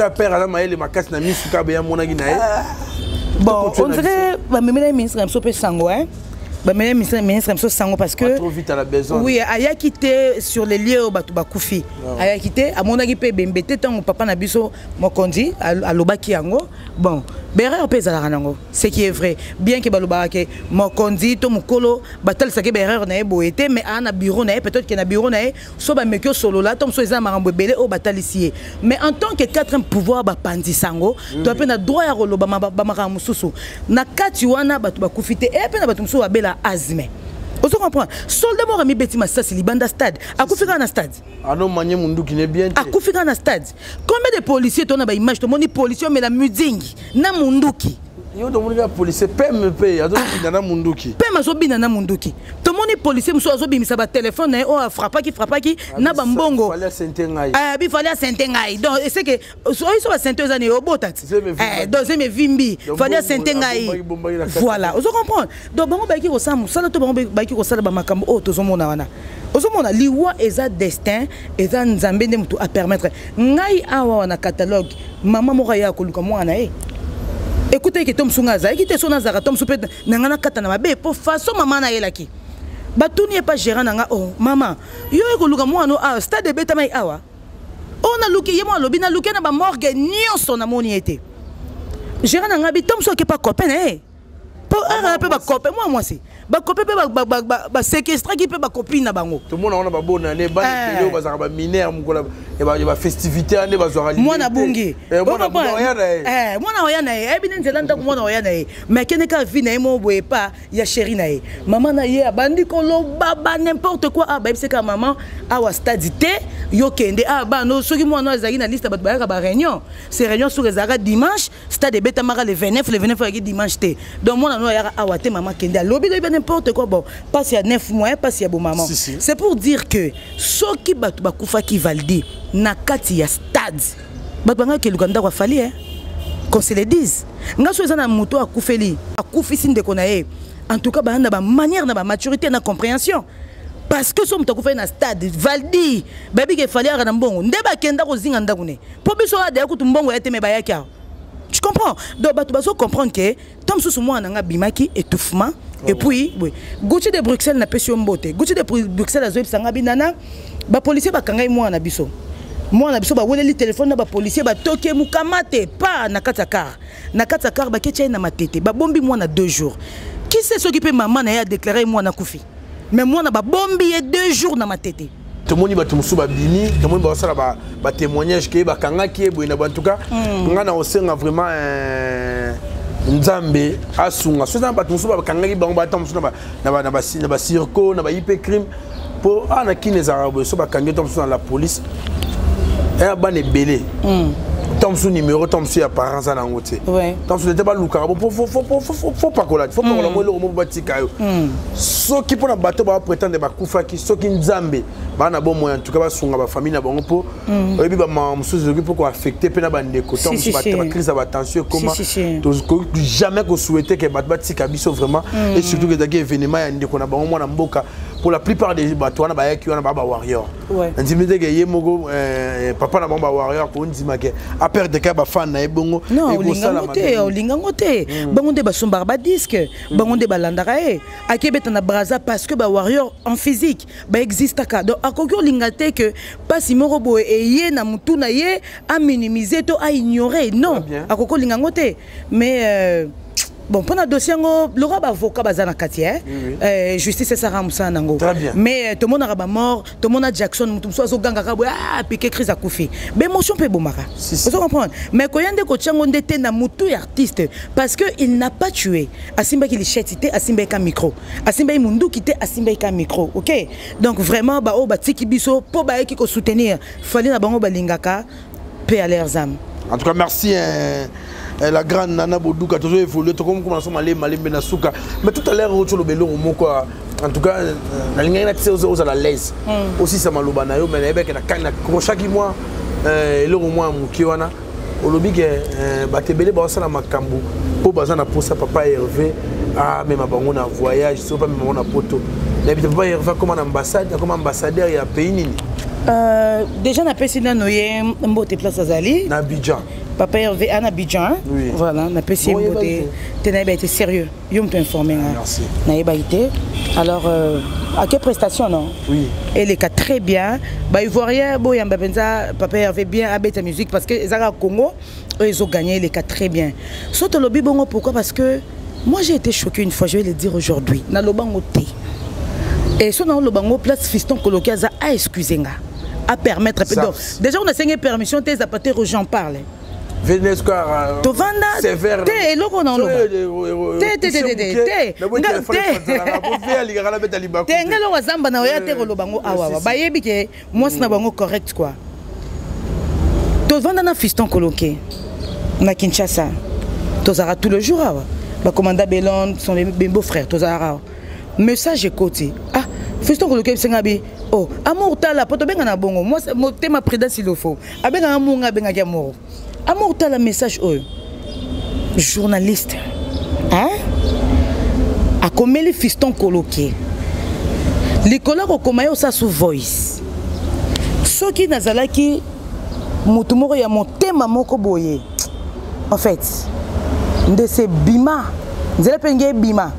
on dirait que le ministre est sango, hein? Le ministre est sango parce que. Trop vite à la besoin. Oui, il a quitté sur les lieux au Batoubakufi. Il a quitté, à mon avis, Bembete, tant que papa Nabiso Mokondi, à Lobaki Yango. Bon, Berre pèse à la Ranango. Ce qui est vrai. Bien que Balobaki, Mokondi, Tomukolo, Batal Sake Berre n'a pas été, mais à un bureau, peut-être qu'il y a un bureau, soit Bamekyo solo là, Tom Soisa Marambo Belé au Batal ici. Mais en tant que quatrième pouvoir, Bapandi Sango, tu as peine à droit à Rolo Bamaramususu. Na Katiwana, Batoubakufi, et peine à Batumso Abela Azme. Vous comprenez? Soldat mort a mis Betty Massa, c'est Libanda stade. À Koufika na stade. Ah non, Manye Mundu qui n'est bien. À Koufika na stade. Combien de policiers t'en as pas image? Tout le monde est policier, mais la muding. Na Munduki. Yo do monde policier P M P, ado bina Munduki. P M zo bina na Munduki. Tout le monde est policier, muso zo bimisa ba téléphone na o frappa qui frappa qui na bambongo. Fallait sentengai. Ah bi fallait sentengai. Donc c'est que so ils sont sentengai za ne obotati. Eh deuxième vimbi. Fallait sentengai. Voilà, vous comprenez? Donc bango ba ki ko samu, sala to bango ba ki ko sala ba makambo o to zo mona wana. Ozo mona liwa eza destin, eza nzambe ndem to a permettre. Ngai awa na catalogue, maman moko ya ko luka mwana eh. Écoutez que Tom Sungaza, écoutez son Nazara, Tom Soupet, Nangana Katana, pour façon maman na yelaki. Batouni n'est pas gérant nanga, oh maman, yo eko luka moi no ah stade de beta mai awa. On a luki yemo lobi na luki na ba morgue nyonso na moni été. Gérant nanga bi Tom so ke pas copain eh. Pas un peu ba copain moi moi c'est. Ba copain ba ba ba ba séquestre qui peut ba copine na bango. Tout le monde on a ba bonne année, ba télé ba za ba mineur mu kola e ba ba festivité année ba zo rali. Moi na bungi. Moi na bungi. Eh, moi na oya na e, e binen zelanda ko moi na oya na e. Mais kene ka vi na e mo boye pas ya chéri na e. Maman na ye abandi ko lo baba n'importe quoi ah ba c'est ka maman awa stadité yo kende ah ba no soki moi na zaki na liste ba ba ba réunion. C'est réunion sur les arrêts dimanche, stade beta mara le vingt-neuf, le vingt-neuf ya dimanche té. Donc moi na no ya awa té maman kende lobi do n'importe quoi bon, pas il y a neuf mois, pas il y a bon maman. Si, si. C'est pour dire que ceux qui battent Bakoufa qui valdi na kati ya stade. Batbanga ke Luganda wa fali hein. Qu'on se le dise. Nga so ezana moto akufeli, akufi sinde konae. En tout cas ba na ba manière na ba maturité na compréhension. Parce que somme takufa na stade valdi, baby ke fali ara na mbongo. Ndeba kenda ko zinga ndakune. Po biso ade ko tumbongo yete me bayaka. Tu comprends? Donc batu baso comprendre que tom sous moi nanga bimaki étouffement. Et puis, oui, Gauthier de Bruxelles n'a pas su mbote. Gauthier de Bruxelles a joué sanga binana. Ba policier ba kanga moi na biso. Moi na biso ba wele li téléphone na ba policier ba toke mukamate pas na katakar. Na katakar ba ketia na matete. Ba bombi moi na deux jours. Qui sait s'occuper maman na ya déclarer moi na kufi. Mais moi na ba bombi et deux jours na matete. Tout le monde va tout ba bini, tout le monde va ça ba ba témoignage que ba kanga ki boy na en tout cas. Ngana osenga vraiment Nzambe asunga soza ba tumsu ba kangaki bango ba tamsu na ba na ba na ba na ba circo na ba hyper crime pour ana kineza arabo so ba kangi tamsu na la police e ba ne belé Tom sous numéro, Tom sous apparence à l'angoté. Tom sous n'était pas Lucas. Faut faut faut faut faut faut pas coller. Faut pas coller. Moi le roman bâti kayo. Ceux qui pour la bateau va prétendre ba kufa qui ceux qui nzambe. Ba na bon moyen en tout cas ba sunga ba famille na bon po. Et puis ba mamsous qui pour affecter pe na ba ndeko. Tom sous ba crise ba tension comment. Jamais qu'on souhaitait que ba bâti kabiso vraiment et surtout que des événements ya ndeko na ba moi na mboka. Pour la plupart des bateaux na ba qui on a ba warrior. Intimité que yemogo papa na ba warrior ko ndima ke perdre des cas fan na ebongo non olingangote olingangote bango de basomba ba disque bango de balandara e akebeta na braza parce que ba warrior en physique ba existe ka donc akoki olingate que pas moko boye e ye na mutu na ye a minimiser to a ignorer non akoko lingangote mais euh, bon, pour notre dossier, le roi avocat bazana katia, justice ça ramsa nango. Mais tout le monde a mort, tout le monde a Jackson, tout le monde a ganga ah piqué crise à Koufi. Mais émotion peut bomara. Vous comprenez? Mais quand yande ko chango ndete na mutu artiste parce que il n'a pas tué. Asimba qui chétité, Asimba ka micro. Asimba mundu quitté, Asimba ka micro. OK? Donc vraiment ba o ba tiki biso po ba ki ko soutenir. Fallait na bango balingaka paix à leurs âmes. En tout cas, merci. Hein. La grande Nana Bodou qui a toujours évolué, tout comme commençons à aller mal Benasuka. Mais tout à l'heure, on le bélo quoi. En tout cas, la ligne est aux à la l'aise. Aussi ça m'a l'obana yo, mais avec la canne chaque mois, le au moins mon kiwana. Au lobby que batebele ba ça na makambo. Pour bazana pour ça papa Hervé ah mais ma bango na voyage, c'est pas même na poto. Mais papa Hervé comme ambassade, comme ambassadeur il y a pays nini. Euh, déjà, on a passé dans nos beauté place Azali. N'Abidjan. Papa Hervé à Abidjan. Oui. Voilà, on a passé une beauté. Tu n'as pas été sérieux. Je m'ai informé. Merci. Tu pas été. Alors, euh, à quelle prestation, non? Oui. Et les cas très bien. Bah, Ivoirien, bon, il y a Papa Hervé bien à la musique parce que les Arabes Congo, eux, ils ont gagné les cas très bien. Sauf le lobby, bon, pourquoi? Parce que moi, j'ai été choqué une fois, je vais le dire aujourd'hui. Dans le bango thé. Et si on a le bango place fiston coloqué à excuser. À permettre. Donc, déjà, on a signé permission, tes apporteurs aux gens parlent. Venez ce soir. Tu vends là. T'es là qu'on a l'eau. T'es t'es t'es t'es t'es. T'es nga lo wazamba na oya te lo bango awa. Ba yebi ke moi c'est na bango correct quoi. Tu vends na fiston coloqué. Na Kinshasa. Tu zara tout le jour awa. Ba commanda Belon sont mes beaux frères. Tu zara. Message côté. Ah, fiston coloqué singabi. Oh, amour tala poto benga na bongo. Moi mon thème prédence il le faut. Abenga amour nga benga ya amour. Amour tala message oh. Journaliste. Hein? A comme les fistons coloqués. Les collègues ont commencé ça sous voice. Ceux qui n'azala qui mutumoro ya mon thème moko boye. En fait, de ces bima, nzela penge bima.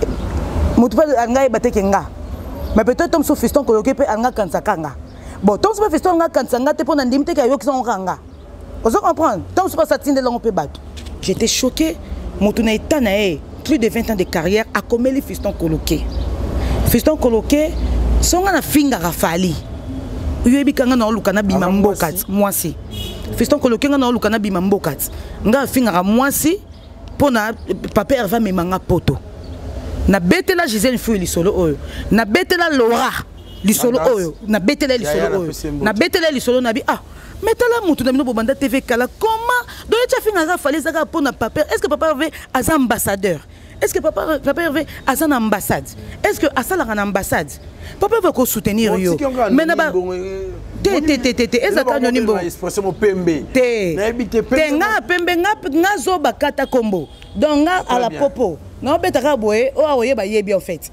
Mutupa anga ibate kenga. Mais peut-être Tom sur fiston coloqué peut anga kansakanga. Bon, Tom sur fiston anga kansanga te pour n'andimite que yo qui sont ranga. Vous comprenez? Tom sur satine de l'on peut battre. J'étais choqué. Mutuna etanae plus de vingt ans de carrière à comme les fistons coloqués. Fistons coloqués sont na finga rafali. Yo ebi kanga na lukana bima mbokat mwasi. Fiston coloqué na lukana bima mbokat. Nga finga ra mwasi pona papa Hervé memanga poto. Na betela Gisèle Fouille lisolo oyo na betela Laura lisolo oyo na betela lisolo oyo na betela lisolo na bi ah metala mutu na bino bobanda T V kala comment donc tu as fait nga fallait ça pour na papa est-ce que papa Hervé as ambassadeur est-ce que papa papa Hervé as un ambassade est-ce que as la ambassade papa va ko soutenir yo mais na ba te te te te est-ce que tu nimbo expression pembe te te nga pembe nga nga zo bakata kombo donc nga à la propos non betaka boye o awoye ba yebi en fait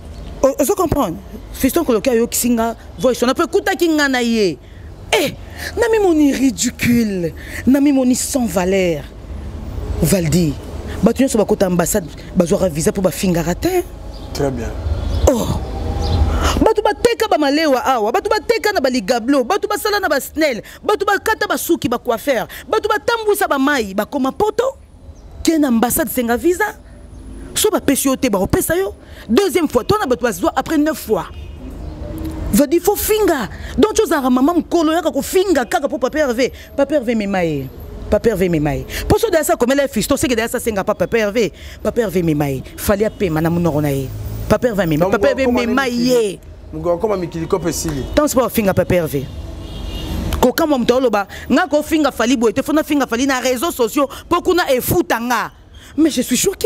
on comprendre fiston coloqué yo kisinga voice on a peu kuta kinga na ye eh nami moni ridicule nami moni sans valeur Valdi batu nso bakota ambassade bazwa visa pour ba fingaratin très bien oh batu bateka ba malewa awa batu bateka na baligablo batu basala na ba snell batu bakata basuki ba coiffeur batu batambusa ba mai ba koma poto ken ambassade senga visa so ba pesiote ba opesa yo deuxième fois toi na batu bazwa après neuf fois va dire faut finga donc chose à maman mkolo ya ko finga kaka pour papa Hervé papa Hervé memaye papa Hervé memaye pour ça de ça comme les fils c'est que derrière ça senga papa Hervé papa Hervé memaye fallait appeler madame Noronaye papa Hervé memaye papa Hervé memaye Mugo comment mikiliko pesili tant c'est pas finga papa Hervé Koka mo mto loba nga ko finga fali boy te fona finga fali na réseaux sociaux pour kuna e futanga. Mais je suis choqué.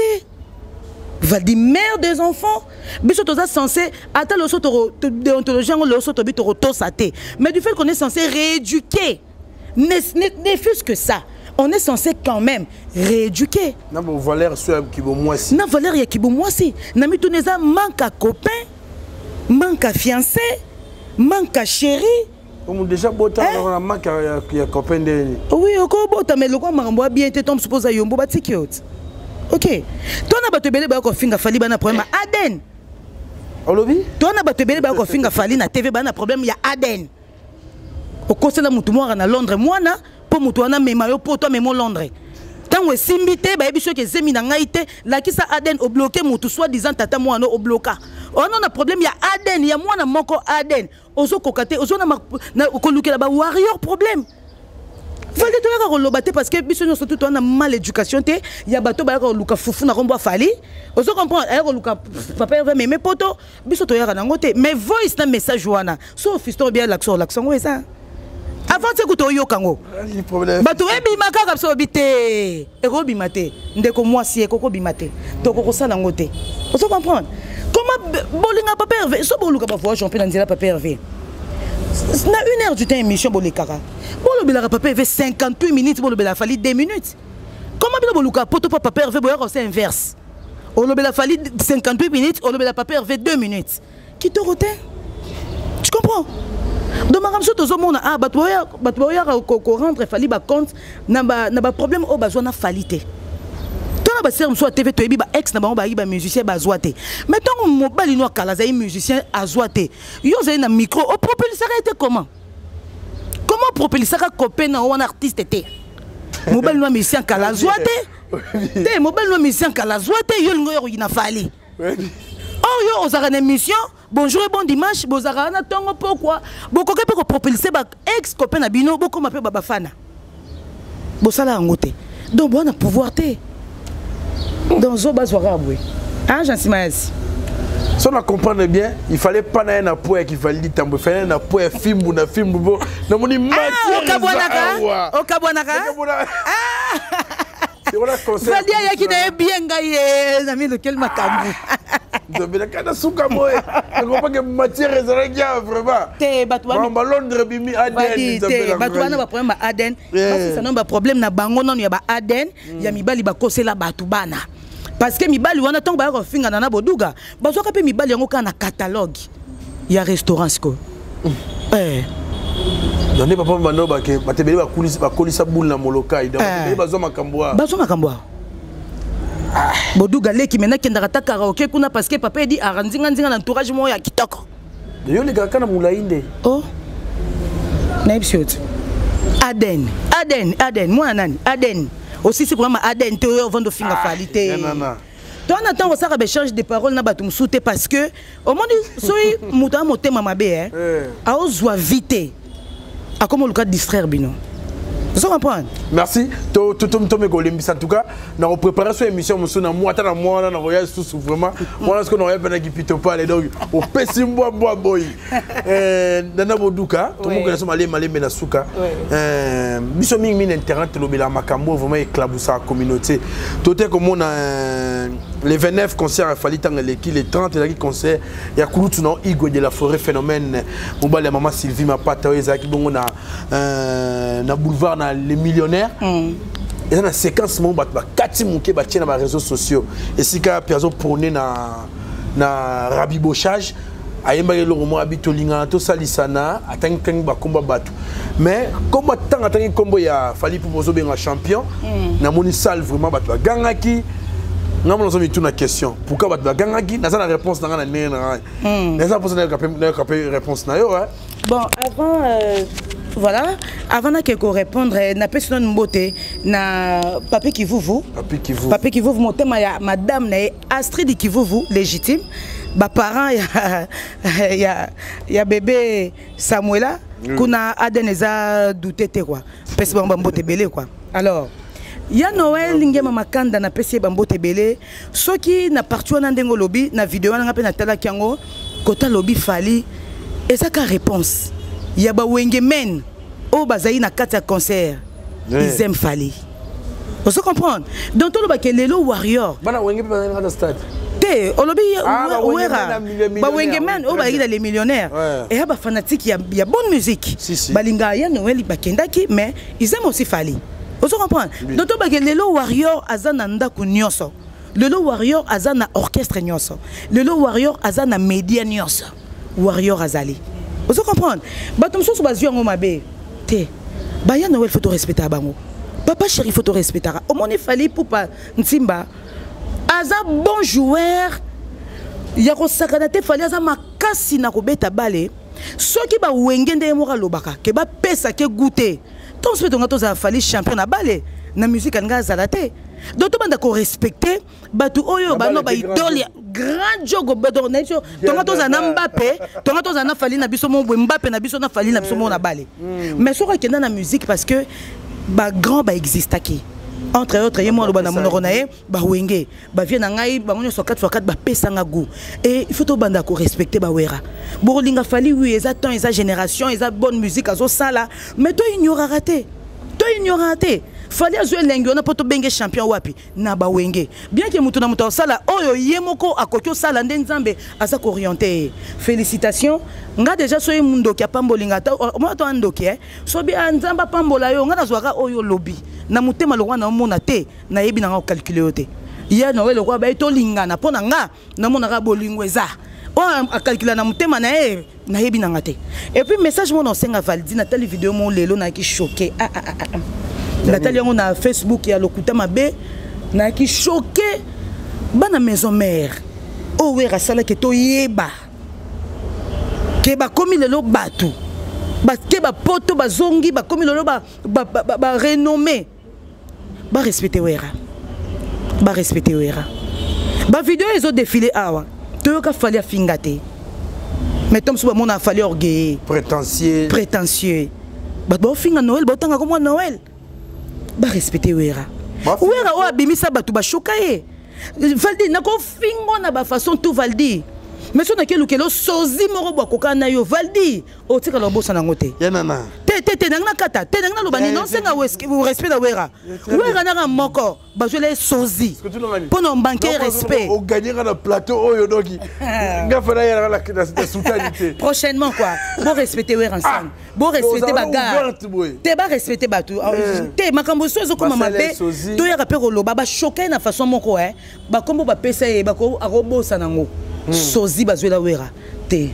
Valdi mère des enfants. Biso toza censé ata le soto déontologie le soto bitoro to saté. Mais du fait qu'on est censé rééduquer. Ne ne fût que ça. On est censé quand même rééduquer. Na bo valeur soit qui bo moi si. Na valeur ya qui bo moi si. Na mi tuneza manque à copain, manque à fiancé, manque à chéri. Comme déjà bota na manque à copain de. Oui, oko bota mais le quoi marambo bien te tombe suppose yombo ba tikiot. Ok. Toi na bato belé ba ko finga fali ba na problème Aden. Olobi? Toi na bato belé ba ko finga fali na T V ba na problème ya Aden. Oko sela mutu mo na Londres moi na po mutu wana mema yo po to memo Londres. Tango simbité ba yebi soki zemi na ngai te la ki sa Aden o bloquer mutu soit disant tata moi no o bloquer. On a un problème ya Aden ya moi na moko Aden. Ozo kokate ozo na na ko lukela ba warrior problème. Fallait te relobater parce que biso nous surtout on a mal éducation te ya bato ba ko luka fufu na kombo fali. Ozo comprendre ay ko luka papa veut mais poto biso to yaka nango te mais voice na message wana. So fiston bien l'accent l'accent ouais ça. Avant c'est que tu yo kango. Les problèmes. Bato ebi makaka so bité. Ero bimate. Ndeko moi si ekoko bimate. To ko ça nango te. Ozo comprendre. Comment bolinga papa Hervé so boluka ba voix champion dans papa Hervé. Na une heure du temps émission bolikara. Bolo bela papa Hervé cinquante-huit minutes bolo bela fali deux minutes. Comment bela boluka poto papa Hervé boya c'est inverse. On bela fali cinquante-huit minutes, on bela papa Hervé deux minutes. Qui te rote? Tu comprends? Donc ma ramso to zomona ah batboya batboya ko rendre fali ba compte na ba na ba problème o bazona falite. Toi ba ser mso T V to ebi ba ex na ba ba ba musicien ba zoate. Mais tant mobali no kala za musicien a zoate. Yo za na micro o propulseur était comment? Comment propulseur ka copain na un artiste était? Mobali no musicien kala zoate. Té mobali no musicien kala zoate yo ngo yo na fali. Oh yo ozara na émission bonjour et bon dimanche bozara na tongo pourquoi boko ke ko propulser ba ex copain na bino boko ma pe baba fana bosala ngote donc bon pouvoir te dans zo bazwara bwe ah Jean Simaes si on comprend bien il fallait pas na un point qui valide tambo fallait na point film ou na film bo na moni matière au kabonaka au kabonaka ah c'est voilà conseil Valia ya ki na bien gaye na mi lequel makambu Dobela kana suka moye. Je comprends que matière est vraiment. Te batwa ba Londres bimi Aden. Te batwa na ba problème ba Aden. Parce que ça non ba problème na bango non ya ba Aden, ya mibali ba kosela batu bana. Parce que mibali wana tongo ba ko finga na boduga. Ba zo ka pe mibali yango kana catalogue. Ya restaurant sko. Eh. Donnez papa mano ba ke batebeli ba kulisa ba kolisa boule na molokai. Donc ba zo makamboa. Ba zo makamboa. Boduga leki mena kendaka ta karaoke kuna parce que papa dit arandinga ndinga na entourage mo ya kitoko. Yo le gars kana mulainde. Oh. Naipsiot. Aden, Aden, Aden, moi nani? Aden. Aussi c'est vraiment Aden te yo vendre finga falite. Non non. Toi on attend ça ba change de parole na batum souté parce que au monde soy muta motema mabe hein. A ozwa vite. A comment le cas distraire bino. Vous comprenez? Merci. Tout tout tout me golembis en tout cas. Nous avons préparé cette émission monsieur na moi tana moi na voyage tout vraiment. Moi est-ce qu'on aurait pas qui pito pas les donc au pessimbo bois boy. Euh dana boduka, tout le monde connaît malé malé mena suka. Euh biso ming min internet lobela makambo vraiment éclaboussa communauté. Tout est comme on a les vingt-neuf concerts à Fali Tangaleki, les trente et concerts il y a Kulutu non Igo de la forêt phénomène. Mobile maman Sylvie ma pata ezaki bongo na euh na boulevard les millionnaires. Mm. Et dans la séquence, on va quatre mouké bâti dans les réseaux sociaux. Et si quand Piazzo prôné na na rabibochage, ayemba le roman habitolinga to salisana atang tang ba combat batu. Mais comme tant atang combo ya fali pour poser bien un champion, na moni sal vraiment batu gangaki. Non, nous avons une question. Pourquoi batu gangaki? Na la réponse na na na. Na ça pour na réponse na yo. Bon, avant euh... voilà, avant de répondre, na personne mbote na papi qui vous vous, papi qui vous, papi qui vous vous monter ma madame na Astrid qui vous vous légitime, ba parents ya ya ya bébé Samuela, kuna Adeneza douté quoi, parce que ba mbote belé quoi. Alors il y a Noël ngema makanda na pesi ba mbote belé, ceux qui na partout na ndengo lobby na vidéo na na tala kiango kota lobby fali et ça ka réponse. Il y a ba wenge men oh bazaï na kata concert ils aiment Fally. Vous comprenez? Donc tout le bac Lelo Warrior. Bana wenge pas dans le stade. Té olobi ouera. Ba wenge man oh ba il les millionnaires. Et ba fanatique il y a bonne musique. Balinga ya Noël bakendaki mais ils aiment aussi Fally. Vous comprenez? Donc tout le bac Lelo Warrior azana ndaku nyonso. Lelo Warrior azana orchestre nyonso. Lelo Warrior azana média nyonso. Warrior azali. Vous comprenez? Ba tum so bazio ngomabe. Té. Ba ya Noël faut te respecter bango. Papa chéri, il faut te respecter. Au moins, il fallait pour pas Ntimba. Aza bon joueur. Il y a sakanate fallait aza makasi na kobeta balé. Ceux qui ba wengende mora lobaka, ke ba pesa ke goûter. Tant ce que tu as fallu champion na balé. Na musique anga zalate. Donc tout banda ko respecter batu oyo ba no ba idole grand jogo bedo na cho. Tonga to za na Mbappé, tonga to za na Fally na biso mo Mbappé na biso na Fally na biso mo na balé. Mais so ka kenda na musique parce que ba grand ba existe qui entre autres et moi le bana mononae ba wenge ba vient ngai ba ngonyo so quatre fois quatre ba pesa nga goût et il faut to banda ko respecter ba wera bolinga Fally oui eza temps eza génération eza bonne musique azo sala mais to ignora raté to ignora raté Fally azo elengi on a poto benge champion wapi na ba wenge bien que mutu na mutu sala oyo yemoko akokyo sala ndenzambe asa ko orienter félicitations nga déjà soye mundo ki pambolinga ta moi to andoki eh so bi anzamba pambola yo nga nazwaka oyo lobby na mutema lokwa na mona te na yebi na calculer te ya no we lokwa ba to lingana pona nga na mona ka bolingweza o a calculer na mutema na e na yebi na ngate et puis message mon osenga Valdi na telle vidéo mon lelo na ki choqué ah ah ah Nathalie on a Facebook ya lokuta mabe na ki choqué bana maison mère o we rasala ke to yeba ke ba komi lelo batu ba ke ba poto ba zongi ba komi lelo ba ba ba, ba renommé ba respecter wera ba respecter wera ba vidéo ils ont défilé awa to ka fali afingate mais tom so ba mona fali orgueil prétentieux prétentieux ba bo finga Noël ba tanga comme Noël ba respecter wera wera o abimisa batu ba chokaye Valdi nako fingo na ba façon tout Valdi. Mais si on a quelqu'un qui sozi moro bokoka na yo Valdi, o tika lo bossa na ngote. Yanana. Te te te nanga kata, te nanga lo bani non senga vous respect da wera. Wera na moko, ba je les sozi. Pour non banquer respect. On gagner na plateau oyo doki. Nga fera ya la la soutenité. Prochainement quoi. Bon respecter wera ensemble. Bon respecter bagarre. Te ba respecter batu. Te makambo sozo comme mabe. To ya rapper lo baba choquer na façon moko hein. Ba kombo ba pesa e ba ko arobosa nango. Sozi bazuela wera te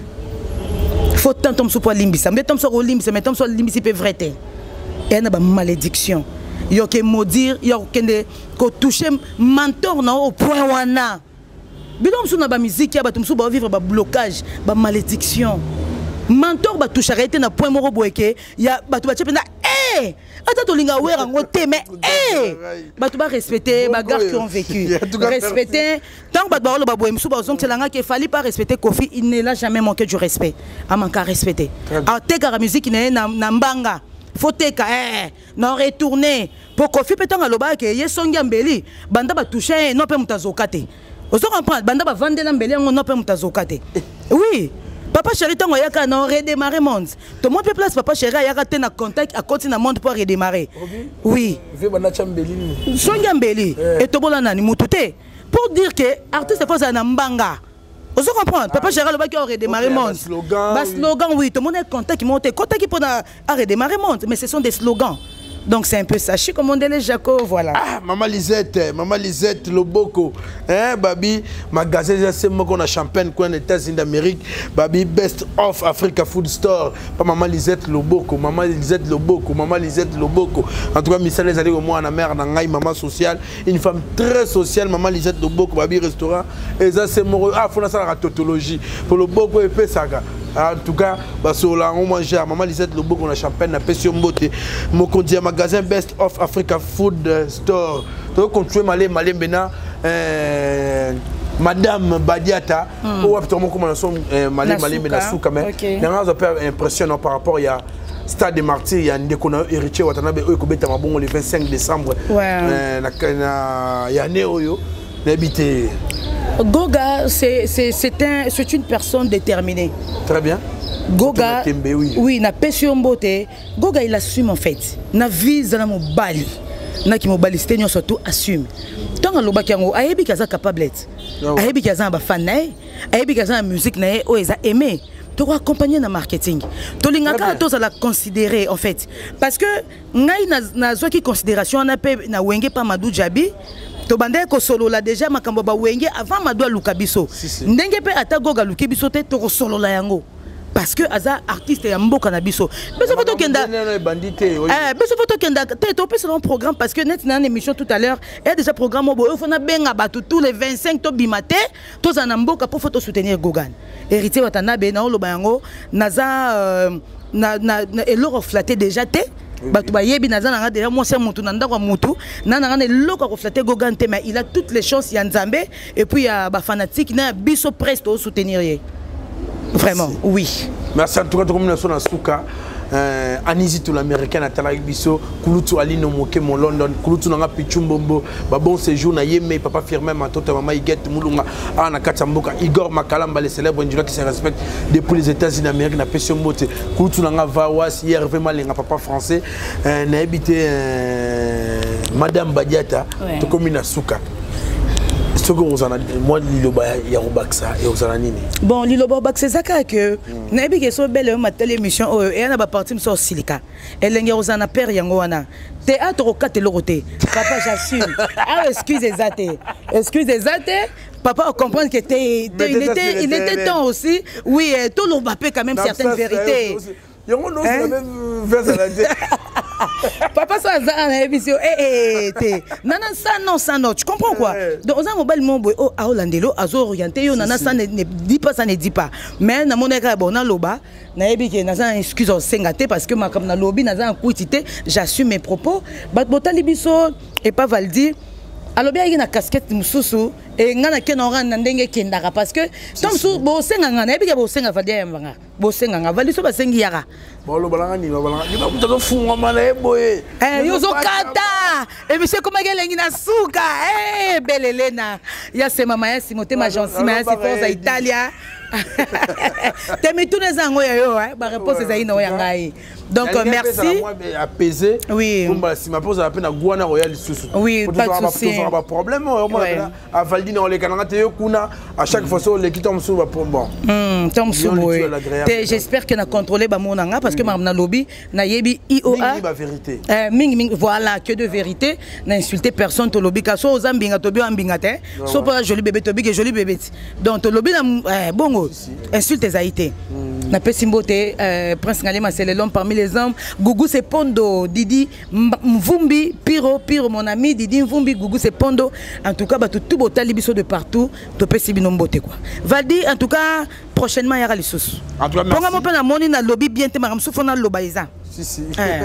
faut tant tom so pour limbisa mais tom so limbisa mais tom so limbisa peut vrai te et na ba malédiction yo ke maudire yo kende ko toucher mentor na au point wana bilom so na ba musique ya ba tom so ba vivre ba blocage ba malédiction mentor ba toucher arrêter na point moro boeke ya ba to ba tshepena eh ata to linga wera ngote mais eh ba to ba respecter ba gars qui ont vécu respecter tant que ba ba boem so ba zong tselanga ke fallait pas respecter Kofi il ne l'a jamais manqué du respect a manqué respecter a te ka musique na na mbanga faut te ka eh non retourner pour Kofi petanga loba ke yesongi ambeli banda ba toucher non pe mutazokate ozo comprendre banda ba vandela mbeli ngo non pe mutazokate oui. Papa chéri tango yaka na redémarrer monde. To moi pe place papa chéri yaka te na contact à continuer monde pour redémarrer. Oui. Ve bana chambeli. Songa mbeli et to bola nani mutute. Pour dire que artiste faut ça na mbanga. Vous comprenez? Papa chéri le ba qui a redémarrer monde. Ba slogan oui, to mon contact qui monte contact qui pour na redémarrer monde mais ce sont des slogans. Donc c'est un peu ça. Je suis commandé les Jaco, voilà. Ah, maman Lisette, maman Lisette, Loboko, hein, babi, magasin c'est moi qu'on a champagne coin des États-Unis d'Amérique, babi best of Africa Food Store, pas maman Lisette Loboko, maman Lisette Loboko, maman Lisette Loboko. En tout cas, Michel les allés au moins en mère, nangai, maman sociale, une femme très sociale, maman Lisette Loboko, babi restaurant, et ça c'est mon ah, faut la tautologie pour Loboko et Pesaga. En tout cas, parce que là on mange maman Lisette Loboko on a champagne, na Pession Mbote, mon conduit magasin Best of Africa Food Store. Donc on trouve malé malé bena Madame Badiata, ou absolument comment on sont malé malé bena sous quand même. Il y a un peu impressionnant par rapport il y a Stade des Martyrs, il y a un déconneur héritier Watanabe eux qui bêta mabongo le vingt-cinq décembre. Il y a Néoyo, n'habité. Goga, c'est une personne déterminée. Très bien. Goga, oui, oui na pesio mbote. Goga il assume en fait. Na vise na mobali. Na ki mobali c'était surtout assume. Tant que loba kiango ayebi kaza capable être. Ayebi kaza ba fan na, ayebi kaza musique na o eza aimé. Tu dois accompagner dans le marketing. Tu dois la considérer en fait. Parce que ngai na zo ki considération na pe na wenge pa Madou Djabi. To bande ko solo la déjà makambo ba wenge avant Madou Lukabiso. Ndenge pe ata Goga Lukabiso te to solo la yango. Parce que aza artiste ya mboka na biso. Beso photo kenda. Eh, beso photo kenda. Te to pe sur un programme parce que net na une émission tout à l'heure, il y a déjà programme au boyo fona benga batu tous les vingt-cinq to bimate, to za na mboka pour photo soutenir Gogan. Héritier watana be na oloba yango naza na na eloro flatter déjà te. Batu ba yebi naza na déjà moi c'est mutu na ndako mutu na na na eloko ko flatter Gogan te mais il a toutes les chances ya Nzambe et puis ya ba fanatique na biso presto soutenir ye. Vraiment, merci. Oui. Merci en tout cas, tout le monde est Souka. Anisi tout l'américain à Talaï Bisso, Kulutu Alino Moke mon London, Kulutu Nanga Pichumbombo, Babon séjour na Yeme, Papa Firmin, ma tante maman Iget, Moulunga, Ana Katamboka, Igor Makalamba, les célèbres individus qui se respectent depuis les États-Unis d'Amérique, na Pession Mote, Kulutu Nanga Vawas, hier vraiment les papa français, n'a habité Madame Badiata, tout comme une Souka. Bon, Liloba Baksa Zaka que Nabi qui so belle ma télémission et on a parti sur Silica. Et l'engagement aux père yangoana. Théâtre au quatre l'oroté. Papa j'assume. Ah excuse les athées. Excuse les athées. Papa comprend que t'es il était il était temps aussi. Oui, tout le Mbappé quand même certaines vérités. Papa ça a un émission eh eh non non ça non ça non tu comprends quoi donc on a mobile mon boy oh à Hollandelo azo orienté yo nana ça ne dit pas ça ne dit pas mais na mon écran bon na loba na yebi que na ça excuse au sengate parce que ma comme na lobby na ça en quantité j'assume mes propos bat botali biso et pas Valdi alors bien il y a une casquette mususu et ngana ke no ran ndenge kendaka parce que tant sou bo senga ngana yebi ke bo senga Valdi yamba bo senga nga Valdi so ba sengi yaka bolo balanga ni balanga ni ba mutaka funga mala eboye eh yo zokata et monsieur comment gelengi na suka eh belelena ya se mama ya Simote ma gentil ma c'est force Italia temi tous les ango yo hein ba réponse za ino ya ngai donc merci apaisé oui bomba si ma pose la peine guana royal susu oui pas de souci pas problème à Valdi na le kananga te kuna à chaque fois so le kitom sou ba bon hum tom sou j'espère que na contrôler ba monanga parce que na lobby na yebi I O A la vérité euh ming ming voilà que de vérité na insulter personne to lobby ka so zambinga to bi ambinga te so pas joli bébé to bi que joli bébé donc to lobby na bongo insulte zaïté na pesimbote prince Ngalema c'est l'homme parmi les hommes Gougou c'est Pondo Didi Mvumbi Piro Piro mon ami Didi Mvumbi Gougou c'est Pondo en tout cas bah tout botali biso de partout to pesibinombote quoi Valdi en tout cas prochainement il y aura les sous en tout cas merci mon père moni na lobby bien te maram soufona lobaïza si si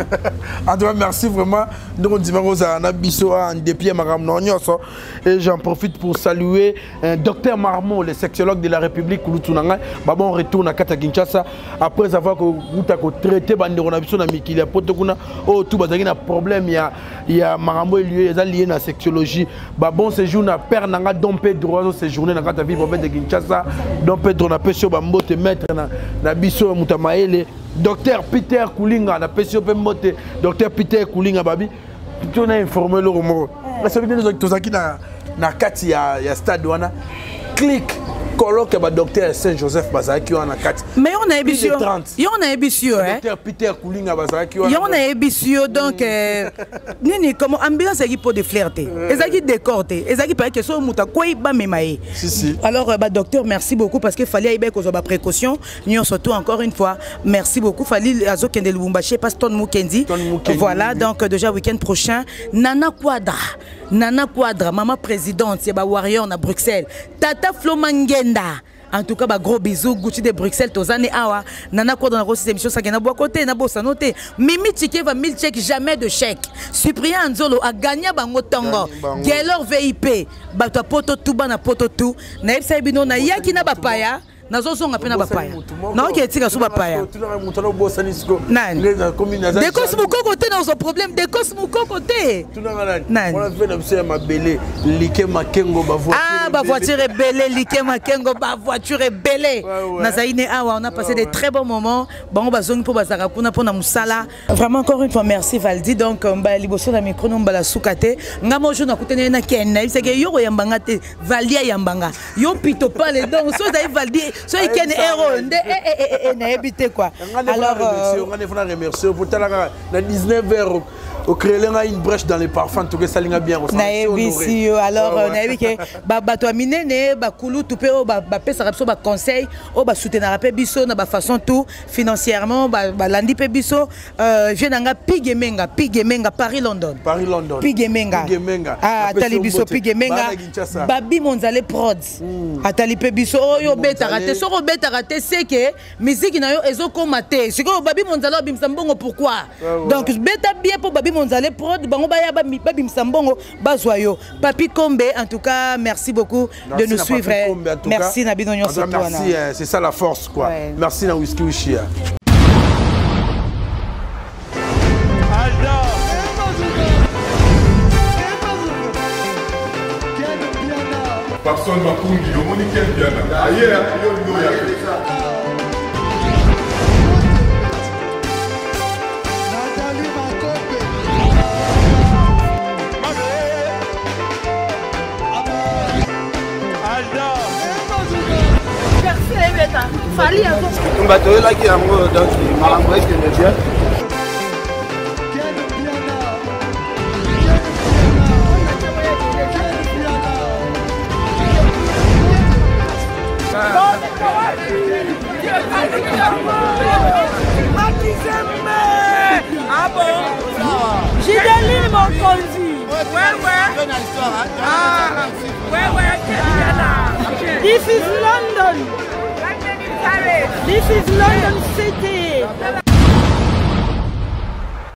en tout cas merci vraiment donc dimanche na biso en dépit maram nonyoso et j'en profite pour saluer un docteur Marmo le sexologue de la République Kulutunanga bah bon retourne à Kata Kinshasa après avoir que traité bandero na biso na mikili ya poto kuna oh tout bazaki na problème ya ya marambo lié ça lié na sexologie bah bon séjour na père nanga Dom Pedro séjourné na Kata ville province de Kinshasa Dom Pedro na pesio ba mbote maître na na biso mutamaele docteur Peter Koulinga na pesio pe mbote docteur Peter Koulinga babi tu na informé le romo la ça veut dire que tozaki na na kati ya ya stade wana clique colloque ba docteur Saint-Joseph bazaki wana kati mais on a ébissio yo on a ébissio hein docteur Peter Koulinga bazaki wana yo on a ébissio donc nini comme ambiance qui pour de flirter ezaki décorté ezaki pas que so muta quoi ba memaye si si alors bah docteur merci beaucoup parce que fallait aiber qu'on a précaution nous surtout encore une fois merci beaucoup fallait azokende Lubumbashi pas Ton Mukendi voilà donc déjà week-end prochain Nana Quadra Nana Quadra maman présidente c'est ba warrior na Bruxelles Tata Flomangen en tout cas, bah, gros bisous, Gucci de Bruxelles, Tozane Awa, Nana quoi dans la grosse émission, ça qui n'a pas côté, n'a pas ça noté. Mimi Tike va mille chèques, jamais de chèque. Cyprien Nzolo a gagné bango tango. Gelor V I P, bah toi poto tout, bah na poto tout. Naïb Saibino na yaki na bapaya. nazozonga pe na bapaya naoki etika so bapaya dekos mokoko te nazo problème dekos mokoko te ah bavoiture ebele like makengo bavoiture ebele nazali ne awa on a passé des très bons moments bango bazongi mpo bazaka kuna mpona mosala vraiment encore une fois merci Valdi donc mbala liboso na micro no mbala suka te nga mojo nakutene na kena iseke yo yambanga te Valdi yambanga yo pito pale donc so zai Valdi so ikene héros nde eh eh na ebité quoi alors on a remercier pour tala na dix-neuf heures au créer une brèche dans les parfums tout que ça linga bien na ebisi alors na ebike ba bato minene ba kulu tout pe ba ba pesa biso ba conseil o ba soutenir pe biso na ba façon tout financièrement ba landi pe biso euh je nanga pigemenga pigemenga Paris London Paris London pigemenga pigemenga ah atali biso pigemenga babi monzale prod atali pe biso oyo beta raté soko beta raté c'est que musique na yo ezoko maté siko babi monzale bimsa mbongo pourquoi donc beta bien pour babi monzale prod bango baya babi msambongo bazwayo Papi Kombe en tout cas merci beaucoup de nous suivre merci Nabino Nyonso merci c'est ça la force quoi merci na Whisky Ushia Personne m'a conduit, au monde qui est bien là. Ailleurs, il y a fait ça. Fali on va te là qui a moi donc Malambo qui me bien. Ah bon? J'ai mon conduit. Ouais, ouais. Ah, ouais, ouais. This is London. This is London City.